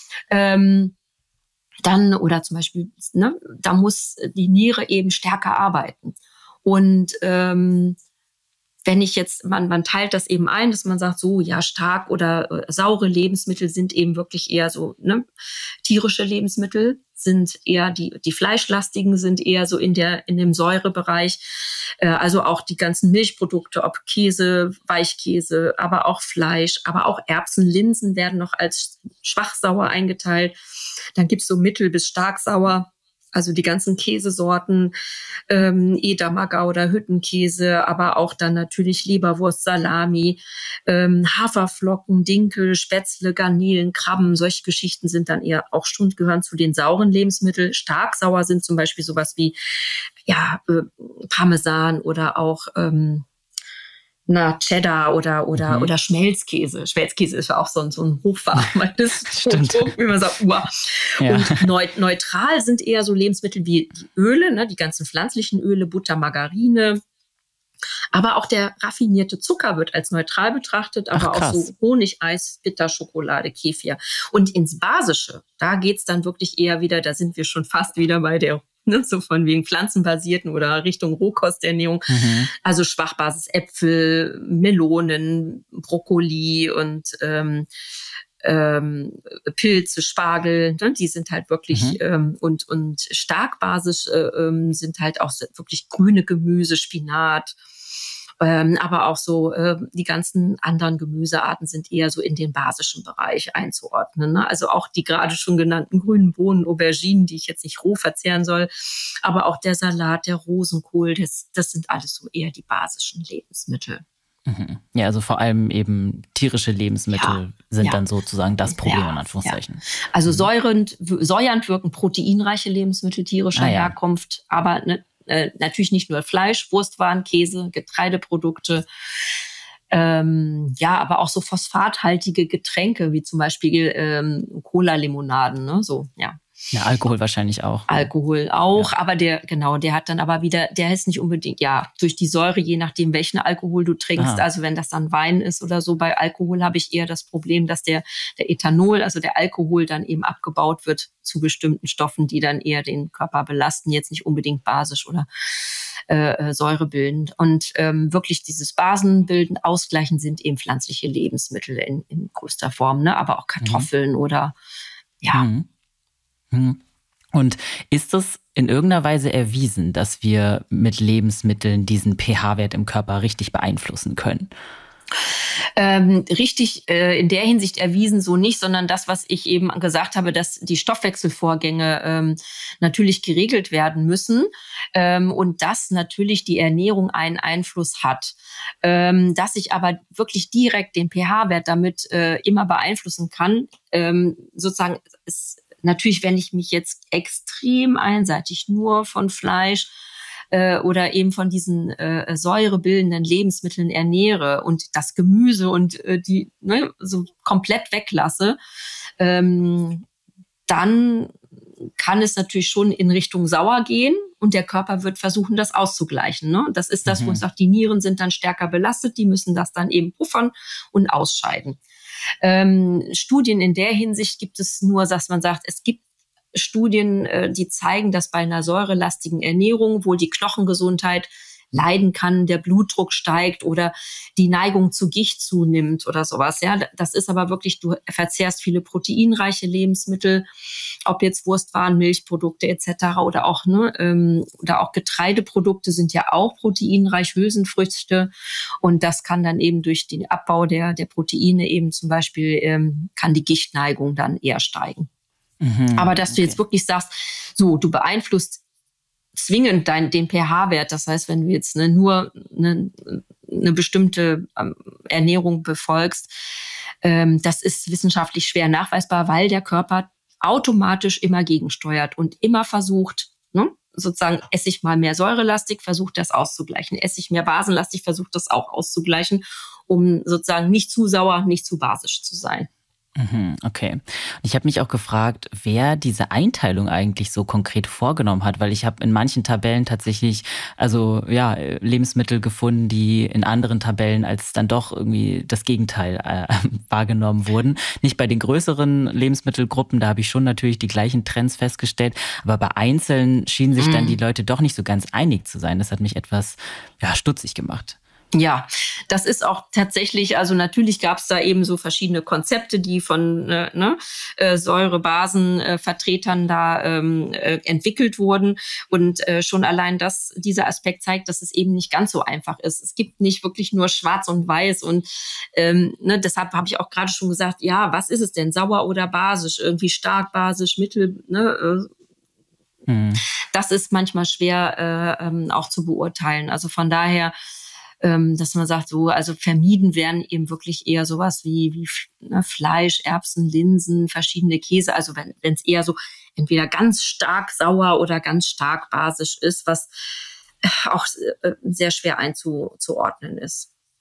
Oder zum Beispiel, da muss die Niere eben stärker arbeiten. Und wenn ich jetzt, man teilt das eben ein, dass man sagt, so, ja, stark oder saure Lebensmittel sind eben wirklich eher so, tierische Lebensmittel sind eher die fleischlastigen sind eher so in dem Säurebereich. Also auch die ganzen Milchprodukte, ob Käse, Weichkäse, aber auch Fleisch, aber auch Erbsen, Linsen werden noch als schwachsauer eingeteilt. Dann gibt's so mittel- bis stark sauer. Also die ganzen Käsesorten, Edamer Gouda, Hüttenkäse, aber auch dann natürlich Leberwurst, Salami, Haferflocken, Dinkel, Spätzle, Garnelen, Krabben, solche Geschichten sind dann eher auch schon, gehören zu den sauren Lebensmitteln. Stark sauer sind zum Beispiel sowas wie Parmesan oder auch Cheddar oder Schmelzkäse. Schmelzkäse ist ja auch so ein hochverarbeitetes Produkt, wie man sagt, Ja. Und neutral sind eher so Lebensmittel wie die Öle, die ganzen pflanzlichen Öle, Butter, Margarine, Aber auch der raffinierte Zucker wird als neutral betrachtet, aber auch so Honig, Eis, Bitterschokolade, Kefir. Und ins Basische, da geht's dann wirklich eher wieder, da sind wir schon fast wieder bei der, ne, so von wegen pflanzenbasierten oder Richtung Rohkosternährung. Also Schwachbasis Äpfel, Melonen, Brokkoli und Pilze, Spargel, ne, die sind halt wirklich und starkbasisch sind halt auch wirklich grüne Gemüse, Spinat, aber auch so die ganzen anderen Gemüsearten sind eher so in den basischen Bereich einzuordnen. Ne? Also auch die gerade schon genannten grünen Bohnen, Auberginen, die ich jetzt nicht roh verzehren soll, aber auch der Salat, der Rosenkohl, das sind alles so eher die basischen Lebensmittel. Ja, also vor allem eben tierische Lebensmittel sind dann sozusagen das Problem, in Anführungszeichen. Ja. Also säuernd wirken proteinreiche Lebensmittel tierischer Herkunft, aber natürlich nicht nur Fleisch, Wurstwaren, Käse, Getreideprodukte, aber auch so phosphathaltige Getränke, wie zum Beispiel Cola-Limonaden, ne? So, ja. Ja, Alkohol wahrscheinlich auch. Alkohol auch, aber der hat dann aber wieder, der ist nicht unbedingt, durch die Säure, je nachdem, welchen Alkohol du trinkst. Also wenn das dann Wein ist oder so, bei Alkohol habe ich eher das Problem, dass der Ethanol, also der Alkohol dann eben abgebaut wird zu bestimmten Stoffen, die dann eher den Körper belasten, jetzt nicht unbedingt basisch oder säurebildend. Und wirklich dieses Basenbilden, Ausgleichen sind eben pflanzliche Lebensmittel in größter Form, ne? Aber auch Kartoffeln oder Und ist es in irgendeiner Weise erwiesen, dass wir mit Lebensmitteln diesen pH-Wert im Körper richtig beeinflussen können? Richtig in der Hinsicht erwiesen so nicht, sondern das, was ich eben gesagt habe, dass die Stoffwechselvorgänge natürlich geregelt werden müssen und dass natürlich die Ernährung einen Einfluss hat. Dass ich aber wirklich direkt den pH-Wert damit immer beeinflussen kann, sozusagen ist natürlich, wenn ich mich jetzt extrem einseitig nur von Fleisch oder eben von diesen säurebildenden Lebensmitteln ernähre und das Gemüse und die so komplett weglasse, dann kann es natürlich schon in Richtung sauer gehen und der Körper wird versuchen, das auszugleichen. Ne? Das ist das, wo es sagt, die Nieren sind dann stärker belastet, die müssen das dann eben puffern und ausscheiden. Studien in der Hinsicht gibt es nur, dass man sagt, es gibt Studien, die zeigen, dass bei einer säurelastigen Ernährung wohl die Knochengesundheit leiden kann, der Blutdruck steigt oder die Neigung zu Gicht zunimmt oder sowas. Ja, das ist aber wirklich, du verzehrst viele proteinreiche Lebensmittel, ob jetzt Wurstwaren, Milchprodukte etc. oder auch Getreideprodukte sind ja auch proteinreich, Hülsenfrüchte und das kann dann eben durch den Abbau der Proteine eben zum Beispiel kann die Gichtneigung dann eher steigen. Aber dass du jetzt wirklich sagst, so, du beeinflusst zwingend den pH-Wert. Das heißt, wenn du jetzt nur eine bestimmte Ernährung befolgst, das ist wissenschaftlich schwer nachweisbar, weil der Körper automatisch immer gegensteuert und immer versucht, ne, sozusagen esse ich mal mehr säurelastig, versucht das auszugleichen. Esse ich mehr basenlastig, versucht das auch auszugleichen, um sozusagen nicht zu sauer, nicht zu basisch zu sein. Okay. Und ich habe mich auch gefragt, wer diese Einteilung eigentlich so konkret vorgenommen hat, weil ich habe in manchen Tabellen tatsächlich Lebensmittel gefunden, die in anderen Tabellen als dann doch irgendwie das Gegenteil wahrgenommen wurden. Nicht bei den größeren Lebensmittelgruppen, da habe ich schon natürlich die gleichen Trends festgestellt, aber bei einzelnen schienen sich dann die Leute doch nicht so ganz einig zu sein. Das hat mich etwas stutzig gemacht. Ja, das ist auch tatsächlich, also natürlich gab es da eben so verschiedene Konzepte, die von Säurebasenvertretern da entwickelt wurden. Und schon allein dieser Aspekt zeigt, dass es eben nicht ganz so einfach ist. Es gibt nicht wirklich nur schwarz und weiß. Und deshalb habe ich auch gerade schon gesagt, ja, was ist es denn, sauer oder basisch? Irgendwie stark, basisch, mittel, Das ist manchmal schwer auch zu beurteilen. Also von daher, dass man sagt, so, also vermieden werden eben wirklich eher sowas wie Fleisch, Erbsen, Linsen, verschiedene Käse. Also wenn es eher so entweder ganz stark sauer oder ganz stark basisch ist, was auch sehr schwer einzuordnen ist.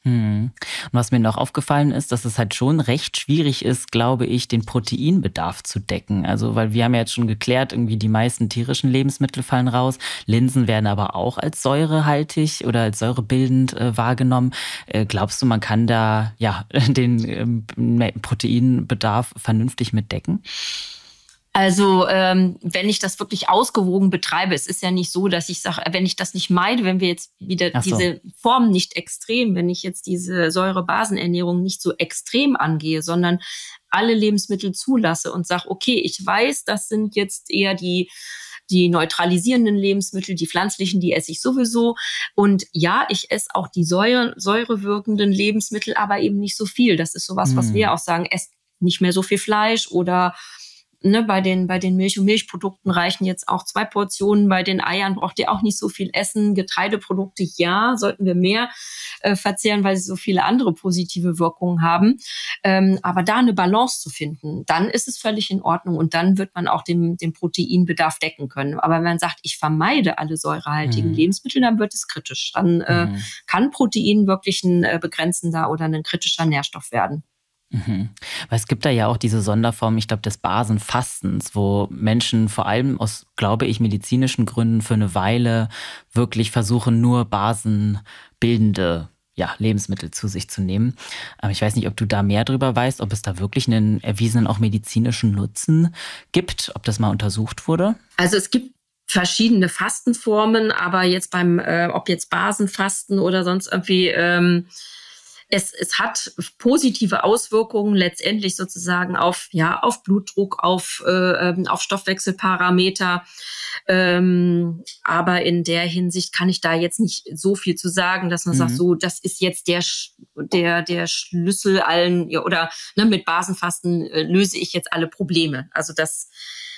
Und was mir noch aufgefallen ist, dass es halt schon recht schwierig ist, glaube ich, den Proteinbedarf zu decken. Also, weil wir haben ja jetzt schon geklärt, irgendwie die meisten tierischen Lebensmittel fallen raus. Linsen werden aber auch als säurehaltig oder als säurebildend wahrgenommen. Glaubst du, man kann da ja den Proteinbedarf vernünftig mit decken? Also wenn ich das wirklich ausgewogen betreibe, es ist ja nicht so, dass ich sage, wenn ich das nicht meide, wenn wir jetzt wieder diese Form nicht extrem, wenn ich jetzt diese Säure-Basen-Ernährung nicht so extrem angehe, sondern alle Lebensmittel zulasse und sage, okay, ich weiß, das sind jetzt eher die neutralisierenden Lebensmittel, die pflanzlichen, die esse ich sowieso. Und ja, ich esse auch die säurewirkenden Lebensmittel, aber eben nicht so viel. Das ist sowas, was wir auch sagen, esst nicht mehr so viel Fleisch oder bei den Milch- und Milchprodukten reichen jetzt auch 2 Portionen. Bei den Eiern braucht ihr auch nicht so viel essen. Getreideprodukte, ja, sollten wir mehr verzehren, weil sie so viele andere positive Wirkungen haben. Aber da eine Balance zu finden, dann ist es völlig in Ordnung und dann wird man auch den Proteinbedarf decken können. Aber wenn man sagt, ich vermeide alle säurehaltigen Lebensmittel, dann wird es kritisch. Dann kann Protein wirklich ein begrenzender oder ein kritischer Nährstoff werden. Weil es gibt da ja auch diese Sonderform, ich glaube, des Basenfastens, wo Menschen vor allem aus, glaube ich, medizinischen Gründen für eine Weile wirklich versuchen, nur basenbildende Lebensmittel zu sich zu nehmen. Aber ich weiß nicht, ob du da mehr drüber weißt, ob es da wirklich einen erwiesenen auch medizinischen Nutzen gibt, ob das mal untersucht wurde? Also es gibt verschiedene Fastenformen, aber jetzt ob jetzt Basenfasten oder sonst irgendwie, es hat positive Auswirkungen letztendlich sozusagen auf Blutdruck, auf Stoffwechselparameter. Aber in der Hinsicht kann ich da jetzt nicht so viel zu sagen, dass man sagt, so, das ist jetzt der Schlüssel allen, oder mit Basenfasten löse ich jetzt alle Probleme. Also das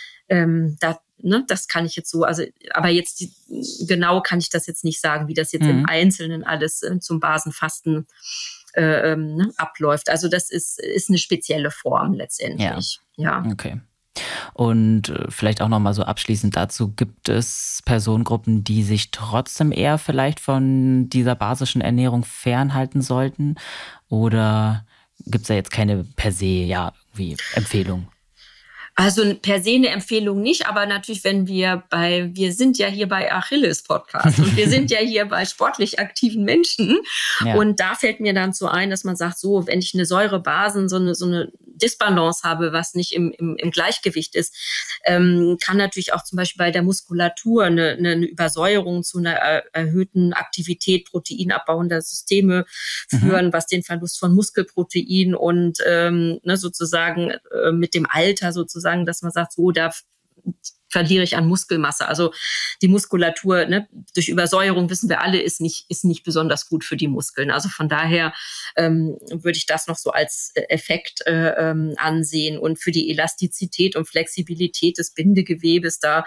kann ich jetzt so, also, aber jetzt genau kann ich das jetzt nicht sagen, wie das jetzt im Einzelnen alles zum Basenfasten abläuft. Also das ist eine spezielle Form letztendlich. Ja. Okay. Und vielleicht auch nochmal so abschließend dazu, gibt es Personengruppen, die sich trotzdem eher vielleicht von dieser basischen Ernährung fernhalten sollten? Oder gibt es da jetzt keine per se irgendwie Empfehlung? Also per se eine Empfehlung nicht, aber natürlich, wenn wir sind ja hier bei Achilles Podcast und wir sind ja hier bei sportlich aktiven Menschen und da fällt mir dann so ein, dass man sagt, so, wenn ich eine Säurebasen, so eine Disbalance habe, was nicht im Gleichgewicht ist, kann natürlich auch zum Beispiel bei der Muskulatur eine Übersäuerung zu einer erhöhten Aktivität proteinabbauender Systeme führen, was den Verlust von Muskelprotein und sozusagen mit dem Alter sozusagen, dass man sagt, so, da verliere ich an Muskelmasse. Also die Muskulatur, durch Übersäuerung, wissen wir alle, ist nicht besonders gut für die Muskeln. Also von daher würde ich das noch so als Effekt ansehen. Und für die Elastizität und Flexibilität des Bindegewebes, da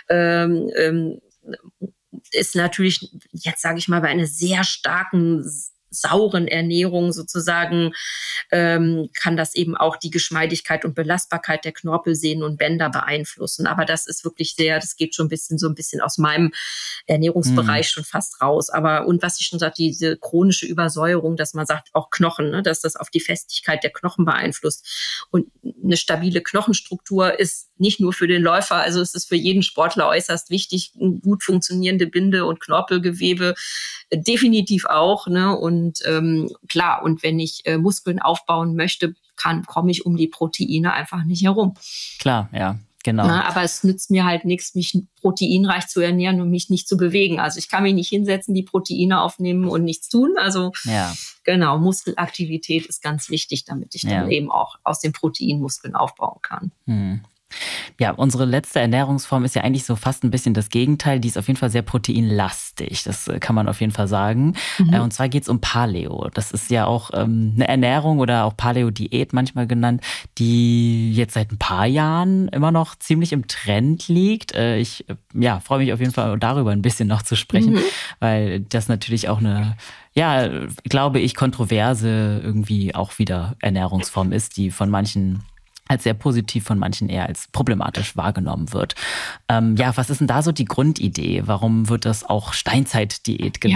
ist natürlich, jetzt sage ich mal, bei einer sehr starken sauren Ernährung sozusagen kann das eben auch die Geschmeidigkeit und Belastbarkeit der Knorpel, Sehnen und Bänder beeinflussen. Aber das ist wirklich das geht schon so ein bisschen aus meinem Ernährungsbereich schon fast raus. Und was ich schon sagte, diese chronische Übersäuerung, dass man sagt, auch Knochen, dass das auf die Festigkeit der Knochen beeinflusst. Und eine stabile Knochenstruktur ist nicht nur für den Läufer, also es ist für jeden Sportler äußerst wichtig, gut funktionierende Binde- und Knorpelgewebe definitiv auch, Und klar, und wenn ich Muskeln aufbauen möchte, komme ich um die Proteine einfach nicht herum. Klar, ja, genau. Aber es nützt mir halt nichts, mich proteinreich zu ernähren und mich nicht zu bewegen. Also ich kann mich nicht hinsetzen, die Proteine aufnehmen und nichts tun. Also genau, Muskelaktivität ist ganz wichtig, damit ich dann eben auch aus den Proteinen Muskeln aufbauen kann. Ja, unsere letzte Ernährungsform ist ja eigentlich so fast ein bisschen das Gegenteil. Die ist auf jeden Fall sehr proteinlastig. Das kann man auf jeden Fall sagen. Und zwar geht es um Paleo. Das ist ja auch eine Ernährung oder auch Paleo-Diät manchmal genannt, die jetzt seit ein paar Jahren immer noch ziemlich im Trend liegt. Ich freue mich auf jeden Fall darüber ein bisschen noch zu sprechen, weil das natürlich auch eine, glaube ich, kontroverse irgendwie auch wieder Ernährungsform ist, die von manchen als sehr positiv, von manchen eher als problematisch wahrgenommen wird. Was ist denn da so die Grundidee? Warum wird das auch Steinzeitdiät genannt?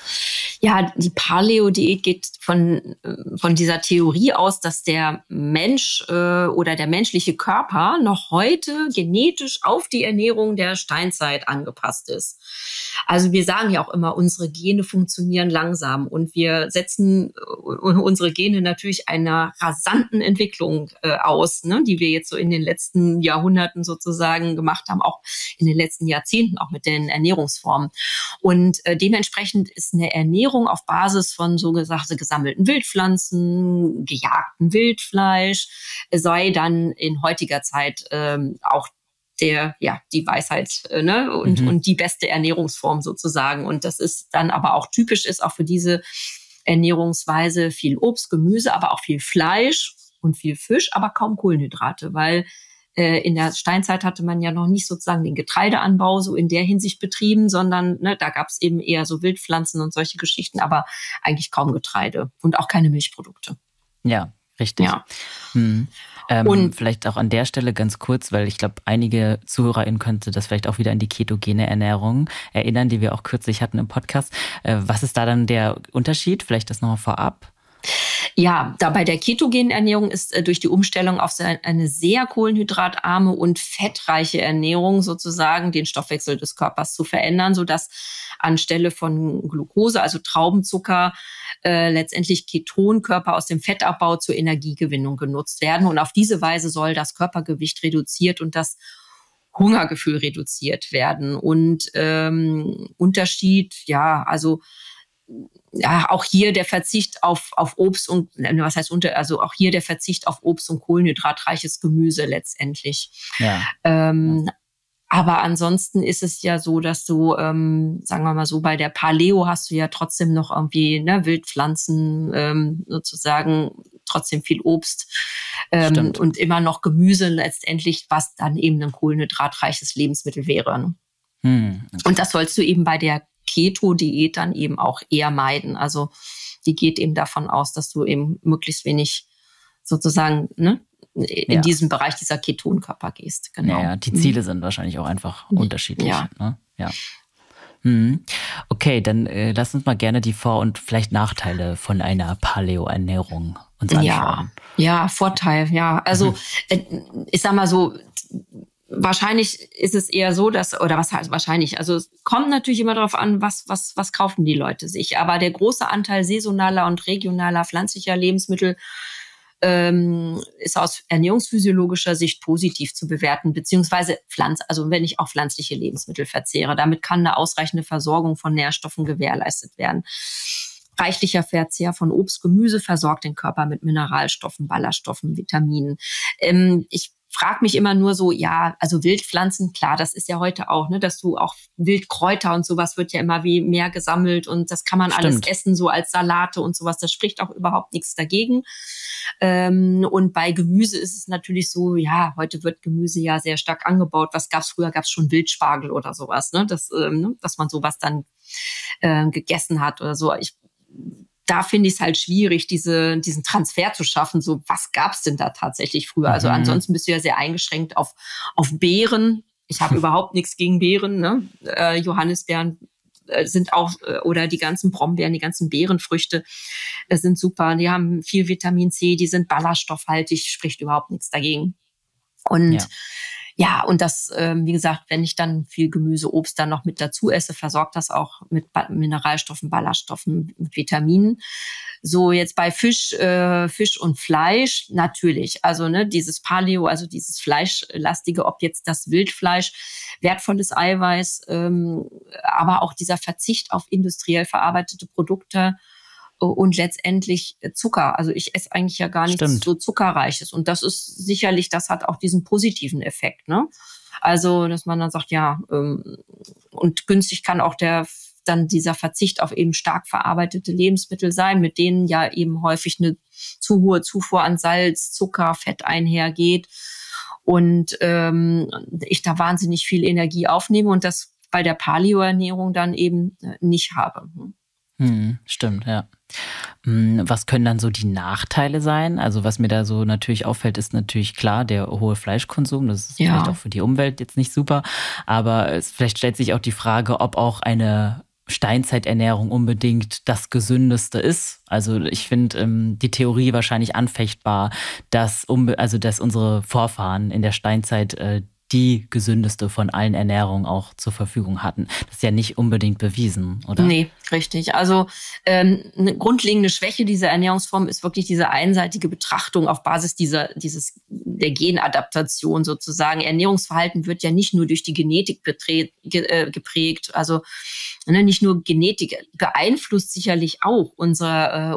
Ja, die Paleo-Diät geht von dieser Theorie aus, dass der Mensch oder der menschliche Körper noch heute genetisch auf die Ernährung der Steinzeit angepasst ist. Also wir sagen ja auch immer, unsere Gene funktionieren langsam und wir setzen unsere Gene natürlich einer rasanten Entwicklung aus, ne, die wir jetzt so in den letzten Jahrhunderten sozusagen gemacht haben, auch in den letzten Jahrzehnten, auch mit den Ernährungsformen. Und dementsprechend ist eine Ernährung auf Basis von so gesagt gesammelten Wildpflanzen, gejagten Wildfleisch, sei dann in heutiger Zeit auch die Weisheit und die beste Ernährungsform sozusagen. Und das ist dann aber auch typisch ist auch für diese Ernährungsweise viel Obst, Gemüse, aber auch viel Fleisch und viel Fisch, aber kaum Kohlenhydrate, weil in der Steinzeit hatte man ja noch nicht sozusagen den Getreideanbau so in der Hinsicht betrieben, sondern da gab es eben eher so Wildpflanzen und solche Geschichten, aber eigentlich kaum Getreide und auch keine Milchprodukte. Ja, richtig. Ja. Und vielleicht auch an der Stelle ganz kurz, weil ich glaube, einige ZuhörerInnen könnte das vielleicht auch wieder an die ketogene Ernährung erinnern, die wir auch kürzlich hatten im Podcast. Was ist da dann der Unterschied? Vielleicht das nochmal vorab. Ja, da bei der ketogenen Ernährung ist durch die Umstellung auf eine sehr kohlenhydratarme und fettreiche Ernährung sozusagen den Stoffwechsel des Körpers zu verändern, sodass anstelle von Glucose, also Traubenzucker, letztendlich Ketonkörper aus dem Fettabbau zur Energiegewinnung genutzt werden. Und auf diese Weise soll das Körpergewicht reduziert und das Hungergefühl reduziert werden. Und Unterschied, auch hier der Verzicht auf Obst und auch hier der Verzicht auf Obst und kohlenhydratreiches Gemüse letztendlich. Ja. Aber ansonsten ist es ja so, dass du, sagen wir mal so, bei der Paleo hast du ja trotzdem noch irgendwie Wildpflanzen sozusagen, trotzdem viel Obst und immer noch Gemüse letztendlich, was dann eben ein kohlenhydratreiches Lebensmittel wäre. Ne? Und das sollst du eben bei der Keto-Diät dann eben auch eher meiden. Also die geht eben davon aus, dass du eben möglichst wenig sozusagen in diesem Bereich dieser Ketonkörper gehst. Genau. Ja, die Ziele sind wahrscheinlich auch einfach unterschiedlich. Ja. Ne? Ja. Okay, dann lass uns mal gerne die Vor- und vielleicht Nachteile von einer Paleo-Ernährung uns anschauen. Ja, Vorteil, ja. Also ich sag mal so, wahrscheinlich ist es eher so, was heißt wahrscheinlich? Also es kommt natürlich immer darauf an, was kaufen die Leute sich. Aber der große Anteil saisonaler und regionaler pflanzlicher Lebensmittel ist aus ernährungsphysiologischer Sicht positiv zu bewerten, beziehungsweise wenn ich auch pflanzliche Lebensmittel verzehre. Damit kann eine ausreichende Versorgung von Nährstoffen gewährleistet werden. Reichlicher Verzehr von Obst, Gemüse versorgt den Körper mit Mineralstoffen, Ballaststoffen, Vitaminen. Ich frage mich immer nur so, also Wildpflanzen, klar, das ist ja heute auch, dass du auch Wildkräuter und sowas wird ja immer wie mehr gesammelt und das kann man alles essen, so als Salate und sowas. Das spricht auch überhaupt nichts dagegen. Und bei Gemüse ist es natürlich so, heute wird Gemüse ja sehr stark angebaut. Was gab's früher? Gab's schon Wildspargel oder sowas, dass man sowas dann gegessen hat oder so. Da finde ich es halt schwierig, diesen Transfer zu schaffen. So, was gab's denn da tatsächlich früher? Also ansonsten bist du ja sehr eingeschränkt auf Beeren. Ich habe überhaupt nichts gegen Beeren. Ne? Johannisbeeren sind auch, oder die ganzen Brombeeren, die ganzen Beerenfrüchte sind super. Die haben viel Vitamin C, die sind ballaststoffhaltig, spricht überhaupt nichts dagegen. Und und das, wie gesagt, wenn ich dann viel Gemüse, Obst dann noch mit dazu esse, versorgt das auch mit Mineralstoffen, Ballaststoffen, mit Vitaminen. So jetzt bei Fisch und Fleisch natürlich. Also dieses Paleo, also dieses Fleischlastige, ob jetzt das Wildfleisch, wertvolles Eiweiß, aber auch dieser Verzicht auf industriell verarbeitete Produkte und letztendlich Zucker. Also ich esse eigentlich ja gar nichts so Zuckerreiches. Und das ist sicherlich, das hat auch diesen positiven Effekt. Ne? Also, dass man dann sagt, und günstig kann auch dann dieser Verzicht auf eben stark verarbeitete Lebensmittel sein, mit denen ja eben häufig eine zu hohe Zufuhr an Salz, Zucker, Fett einhergeht. Und ich da wahnsinnig viel Energie aufnehme und das bei der Paleo-Ernährung dann eben nicht habe. Stimmt, ja. Was können dann so die Nachteile sein? Also was mir da so natürlich auffällt, ist natürlich klar der hohe Fleischkonsum. Das ist vielleicht auch für die Umwelt jetzt nicht super. Aber vielleicht stellt sich auch die Frage, ob auch eine Steinzeiternährung unbedingt das Gesündeste ist. Also ich finde die Theorie wahrscheinlich anfechtbar, dass unsere Vorfahren in der Steinzeit die gesündeste von allen Ernährungen auch zur Verfügung hatten. Das ist ja nicht unbedingt bewiesen, oder? Nee, richtig. Also eine grundlegende Schwäche dieser Ernährungsform ist wirklich diese einseitige Betrachtung auf Basis der Genadaptation sozusagen. Ernährungsverhalten wird ja nicht nur durch die Genetik geprägt. Also nicht nur Genetik beeinflusst sicherlich auch unsere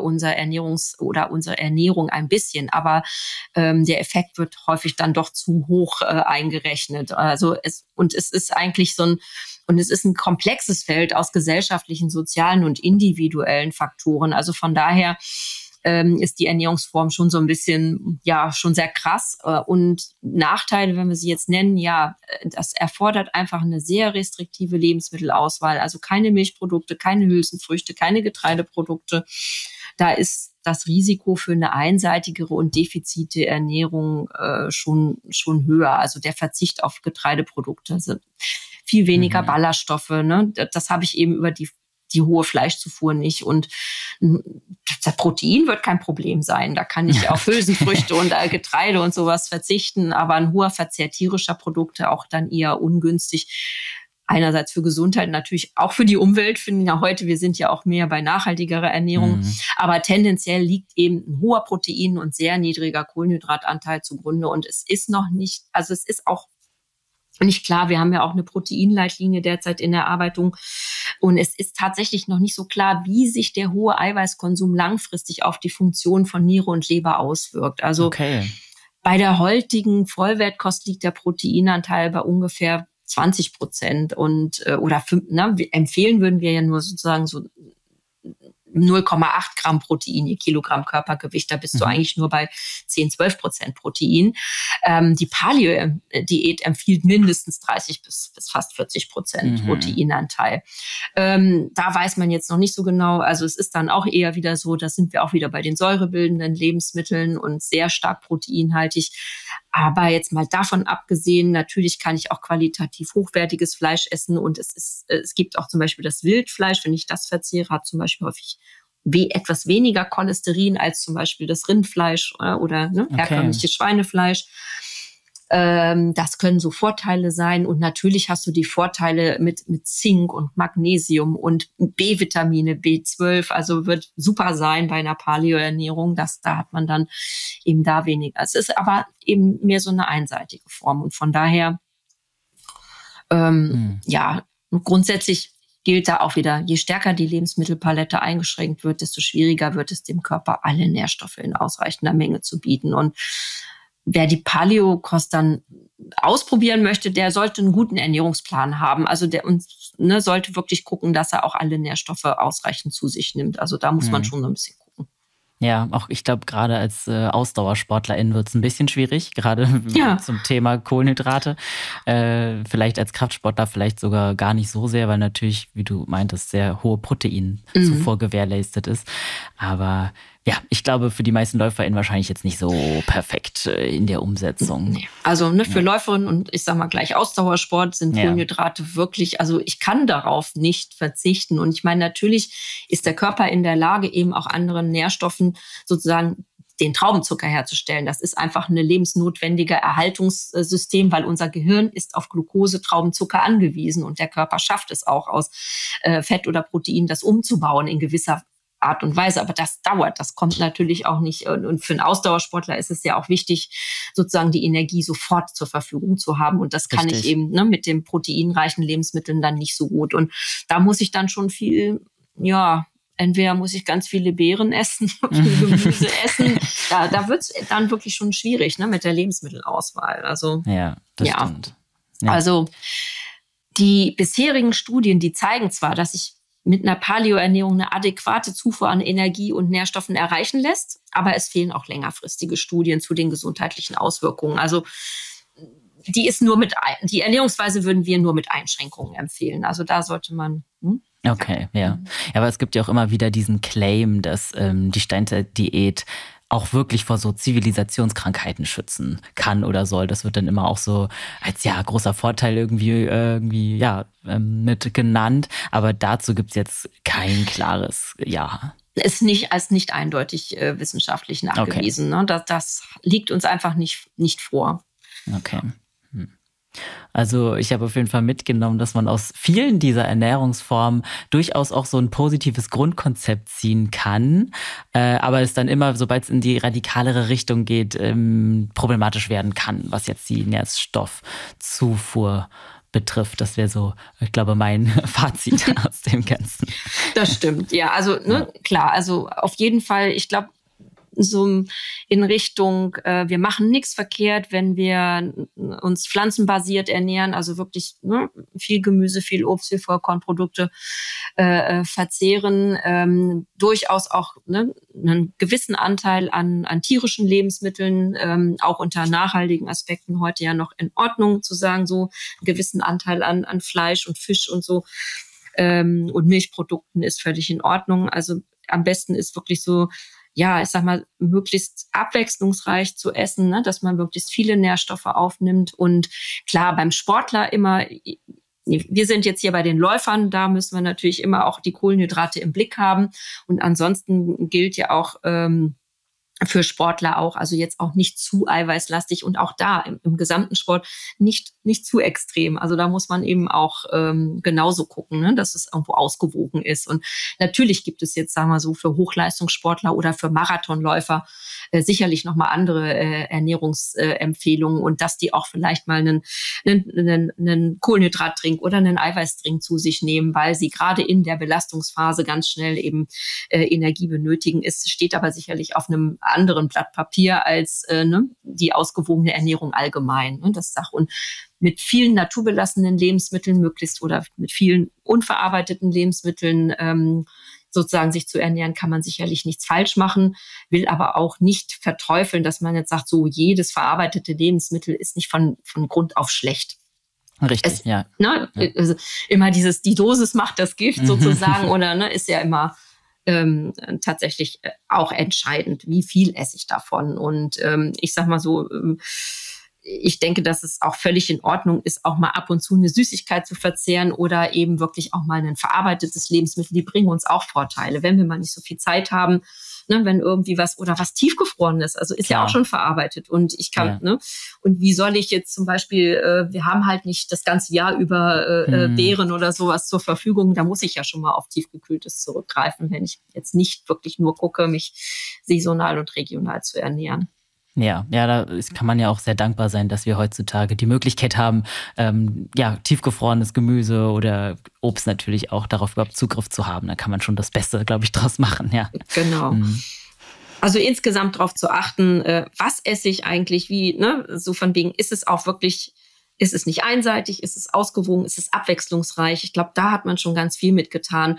Ernährung ein bisschen, aber der Effekt wird häufig dann doch zu hoch eingerechnet. Also es ist eigentlich es ist ein komplexes Feld aus gesellschaftlichen, sozialen und individuellen Faktoren. Also von daher ist die Ernährungsform schon so ein bisschen, schon sehr krass. Und Nachteile, wenn wir sie jetzt nennen, das erfordert einfach eine sehr restriktive Lebensmittelauswahl. Also keine Milchprodukte, keine Hülsenfrüchte, keine Getreideprodukte. Da ist das Risiko für eine einseitigere und defizite Ernährung schon höher. Also der Verzicht auf Getreideprodukte, also viel weniger Ballaststoffe. Ne? Das habe ich eben über die hohe Fleischzufuhr nicht. Und das Protein wird kein Problem sein. Da kann ich auf Hülsenfrüchte und Getreide und sowas verzichten. Aber ein hoher Verzehr tierischer Produkte auch dann eher ungünstig. Einerseits für Gesundheit, natürlich auch für die Umwelt, finden ja heute, wir sind ja auch mehr bei nachhaltigerer Ernährung. Aber tendenziell liegt eben ein hoher Protein- und sehr niedriger Kohlenhydratanteil zugrunde. Und es ist noch nicht, also es ist auch nicht klar, wir haben ja auch eine Proteinleitlinie derzeit in der Erarbeitung. Und es ist tatsächlich noch nicht so klar, wie sich der hohe Eiweißkonsum langfristig auf die Funktion von Niere und Leber auswirkt. Also bei der heutigen Vollwertkost liegt der Proteinanteil bei ungefähr 20% oder 5, empfehlen würden wir ja nur sozusagen so 0,8 Gramm Protein je Kilogramm Körpergewicht. Da bist du eigentlich nur bei 10-12% Protein. Die Paleo-Diät empfiehlt mindestens 30 bis fast 40% Proteinanteil. Da weiß man jetzt noch nicht so genau. Also es ist dann auch eher wieder so, da sind wir auch wieder bei den säurebildenden Lebensmitteln und sehr stark proteinhaltig. Aber jetzt mal davon abgesehen, natürlich kann ich auch qualitativ hochwertiges Fleisch essen und es gibt auch zum Beispiel das Wildfleisch, wenn ich das verzehre, hat zum Beispiel häufig etwas weniger Cholesterin als zum Beispiel das Rindfleisch oder herkömmliches Schweinefleisch. Das können so Vorteile sein und natürlich hast du die Vorteile mit Zink und Magnesium und B-Vitamine, B12, also wird super sein bei einer Paleo-Ernährung, da hat man dann eben da weniger. Es ist aber eben mehr so eine einseitige Form und von daher grundsätzlich gilt da auch wieder, je stärker die Lebensmittelpalette eingeschränkt wird, desto schwieriger wird es dem Körper, alle Nährstoffe in ausreichender Menge zu bieten. Und wer die Paleo-Kost dann ausprobieren möchte, der sollte einen guten Ernährungsplan haben. Also der sollte wirklich gucken, dass er auch alle Nährstoffe ausreichend zu sich nimmt. Also da muss man schon so ein bisschen gucken. Ja, auch ich glaube, gerade als Ausdauersportlerin wird es ein bisschen schwierig, gerade zum Thema Kohlenhydrate. Vielleicht als Kraftsportler vielleicht sogar gar nicht so sehr, weil natürlich, wie du meintest, sehr hohe Proteinzufuhr gewährleistet ist. Aber ja, ich glaube, für die meisten LäuferInnen wahrscheinlich jetzt nicht so perfekt in der Umsetzung. Nee. Also für Läuferinnen und ich sag mal gleich Ausdauersport sind Kohlenhydrate wirklich, also ich kann darauf nicht verzichten. Und ich meine, natürlich ist der Körper in der Lage, eben auch anderen Nährstoffen sozusagen den Traubenzucker herzustellen. Das ist einfach ein lebensnotwendiger Erhaltungssystem, weil unser Gehirn ist auf Glucose, Traubenzucker angewiesen und der Körper schafft es auch aus Fett oder Protein, das umzubauen in gewisser Art und Weise, aber das dauert, das kommt natürlich auch nicht. Und für einen Ausdauersportler ist es ja auch wichtig, sozusagen die Energie sofort zur Verfügung zu haben. Und das kann ich eben mit den proteinreichen Lebensmitteln dann nicht so gut. Und da muss ich dann schon viel, entweder muss ich ganz viele Beeren essen, viel Gemüse essen. Da wird es dann wirklich schon schwierig mit der Lebensmittelauswahl. Also das stimmt. Ja. Also die bisherigen Studien, die zeigen zwar, dass ich mit einer Paleo-Ernährung eine adäquate Zufuhr an Energie und Nährstoffen erreichen lässt. Aber es fehlen auch längerfristige Studien zu den gesundheitlichen Auswirkungen. Also die Ernährungsweise würden wir nur mit Einschränkungen empfehlen. Also da sollte man. Okay, ja. Aber es gibt ja auch immer wieder diesen Claim, dass die Steinzeit-Diät auch wirklich vor so Zivilisationskrankheiten schützen kann oder soll. Das wird dann immer auch so als großer Vorteil irgendwie mit genannt. Aber dazu gibt es jetzt kein klares Ja. Ist nicht als nicht eindeutig wissenschaftlich nachgewiesen. Okay. Ne? Das liegt uns einfach nicht vor. Okay. Also ich habe auf jeden Fall mitgenommen, dass man aus vielen dieser Ernährungsformen durchaus auch so ein positives Grundkonzept ziehen kann, aber es dann immer, sobald es in die radikalere Richtung geht, problematisch werden kann, was jetzt die Nährstoffzufuhr betrifft. Das wäre so, ich glaube, mein Fazit aus dem Ganzen. Das stimmt, ja. Also klar, also auf jeden Fall, ich glaube, so in Richtung, wir machen nichts verkehrt, wenn wir uns pflanzenbasiert ernähren, also wirklich viel Gemüse, viel Obst, viel Vollkornprodukte verzehren, durchaus auch einen gewissen Anteil an tierischen Lebensmitteln, auch unter nachhaltigen Aspekten heute ja noch in Ordnung zu sagen, so einen gewissen Anteil an Fleisch und Fisch und so und Milchprodukten ist völlig in Ordnung. Also am besten ist wirklich so, ja, ich sag mal, möglichst abwechslungsreich zu essen, ne, dass man möglichst viele Nährstoffe aufnimmt. Und klar, beim Sportler immer, wir sind jetzt hier bei den Läufern, da müssen wir natürlich immer auch die Kohlenhydrate im Blick haben. Und ansonsten gilt ja auch für Sportler auch, also jetzt auch nicht zu eiweißlastig und auch da im gesamten Sport nicht zu extrem. Also da muss man eben auch genauso gucken, ne, dass es irgendwo ausgewogen ist. Und natürlich gibt es jetzt, sagen wir so, für Hochleistungssportler oder für Marathonläufer sicherlich nochmal andere Ernährungsempfehlungen und dass die auch vielleicht mal einen Kohlenhydrattrink oder einen Eiweißtrink zu sich nehmen, weil sie gerade in der Belastungsphase ganz schnell eben Energie benötigen. Es steht aber sicherlich auf einem anderen Blatt Papier als die ausgewogene Ernährung allgemein. Ne? Das Sach und mit vielen naturbelassenen Lebensmitteln möglichst oder mit vielen unverarbeiteten Lebensmitteln sozusagen sich zu ernähren, kann man sicherlich nichts falsch machen, will aber auch nicht verteufeln, dass man jetzt sagt, so jedes verarbeitete Lebensmittel ist nicht von Grund auf schlecht. Richtig, ja. Also immer die Dosis macht das Gift sozusagen oder ist ja immer tatsächlich auch entscheidend, wie viel esse ich davon. Und ich sag mal so, ich denke, dass es auch völlig in Ordnung ist, auch mal ab und zu eine Süßigkeit zu verzehren oder eben wirklich auch mal ein verarbeitetes Lebensmittel. Die bringen uns auch Vorteile, wenn wir mal nicht so viel Zeit haben, wenn irgendwie was tiefgefroren ist. Also ist ja auch schon verarbeitet und ich kann, und wie soll ich jetzt zum Beispiel, wir haben halt nicht das ganze Jahr über Beeren oder sowas zur Verfügung. Da muss ich ja schon mal auf Tiefgekühltes zurückgreifen, wenn ich jetzt nicht wirklich nur gucke, mich saisonal und regional zu ernähren. Ja, da kann man ja auch sehr dankbar sein, dass wir heutzutage die Möglichkeit haben, tiefgefrorenes Gemüse oder Obst natürlich auch darauf überhaupt Zugriff zu haben. Da kann man schon das Beste, glaube ich, draus machen, ja. Genau. Also insgesamt darauf zu achten, was esse ich eigentlich, so von wegen, ist es auch wirklich, ist es nicht einseitig, ist es ausgewogen, ist es abwechslungsreich? Ich glaube, da hat man schon ganz viel mitgetan.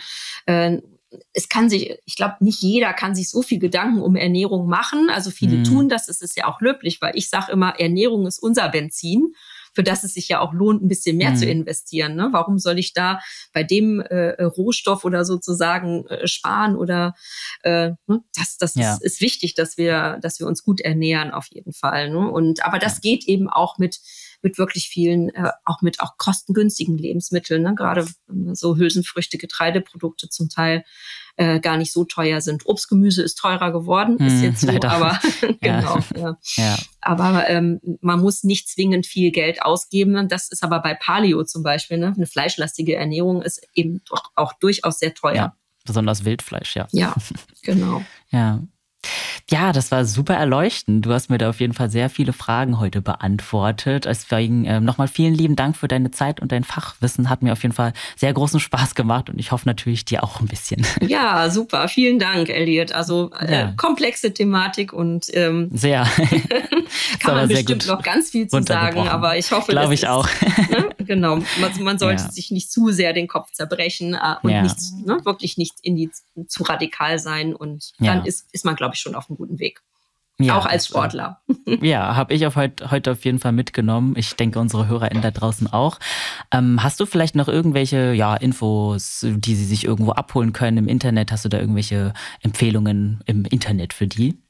Ich glaube, nicht jeder kann sich so viel Gedanken um Ernährung machen. Also viele tun das, es ist ja auch löblich, weil ich sage immer, Ernährung ist unser Benzin, für das es sich ja auch lohnt, ein bisschen mehr zu investieren. Ne? Warum soll ich da bei dem Rohstoff oder sozusagen sparen oder das ist wichtig, dass wir uns gut ernähren auf jeden Fall. Ne? Aber das geht eben auch mit wirklich vielen, auch kostengünstigen Lebensmitteln, ne? Gerade so Hülsenfrüchte, Getreideprodukte zum Teil gar nicht so teuer sind. Obst, Gemüse ist teurer geworden, ist jetzt so, leider. Aber genau. Ja. Aber man muss nicht zwingend viel Geld ausgeben. Das ist aber bei Paleo zum Beispiel, ne? Eine fleischlastige Ernährung ist eben doch auch durchaus sehr teuer. Ja, besonders Wildfleisch, ja. Ja, genau. Ja, das war super erleuchtend. Du hast mir da auf jeden Fall sehr viele Fragen heute beantwortet. Deswegen nochmal vielen lieben Dank für deine Zeit und dein Fachwissen. Hat mir auf jeden Fall sehr großen Spaß gemacht und ich hoffe natürlich dir auch ein bisschen. Ja, super. Vielen Dank, Elliot. Also komplexe Thematik und sehr. kann man bestimmt noch ganz viel zu sagen, aber ich hoffe, glaube ich auch. Ne? Genau. Man sollte sich nicht zu sehr den Kopf zerbrechen und wirklich nicht zu radikal sein und dann ist man, glaube ich, schon auf einem guten Weg. Ja, auch als Sportler. Ja, habe ich heute auf jeden Fall mitgenommen. Ich denke, unsere HörerInnen da draußen auch. Hast du vielleicht noch irgendwelche Infos, die sie sich irgendwo abholen können im Internet? Hast du da irgendwelche Empfehlungen im Internet für die?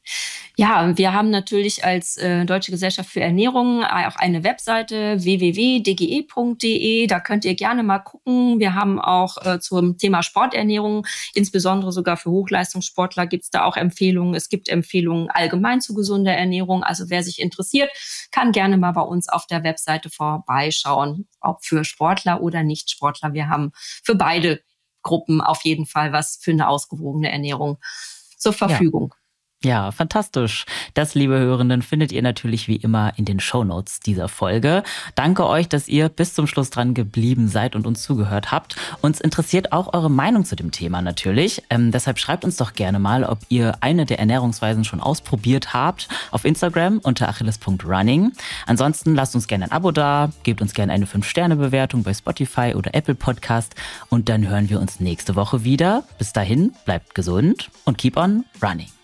Ja, wir haben natürlich als Deutsche Gesellschaft für Ernährung auch eine Webseite www.dge.de. Da könnt ihr gerne mal gucken. Wir haben auch zum Thema Sporternährung, insbesondere sogar für Hochleistungssportler, gibt's da auch Empfehlungen. Es gibt Empfehlungen allgemein zu gesunder Ernährung. Also wer sich interessiert, kann gerne mal bei uns auf der Webseite vorbeischauen, ob für Sportler oder Nicht-Sportler. Wir haben für beide Gruppen auf jeden Fall was für eine ausgewogene Ernährung zur Verfügung. Ja, fantastisch. Das, liebe Hörenden, findet ihr natürlich wie immer in den Shownotes dieser Folge. Danke euch, dass ihr bis zum Schluss dran geblieben seid und uns zugehört habt. Uns interessiert auch eure Meinung zu dem Thema natürlich. Deshalb schreibt uns doch gerne mal, ob ihr eine der Ernährungsweisen schon ausprobiert habt, auf Instagram unter achilles.running. Ansonsten lasst uns gerne ein Abo da, gebt uns gerne eine 5-Sterne-Bewertung bei Spotify oder Apple Podcast und dann hören wir uns nächste Woche wieder. Bis dahin, bleibt gesund und keep on running.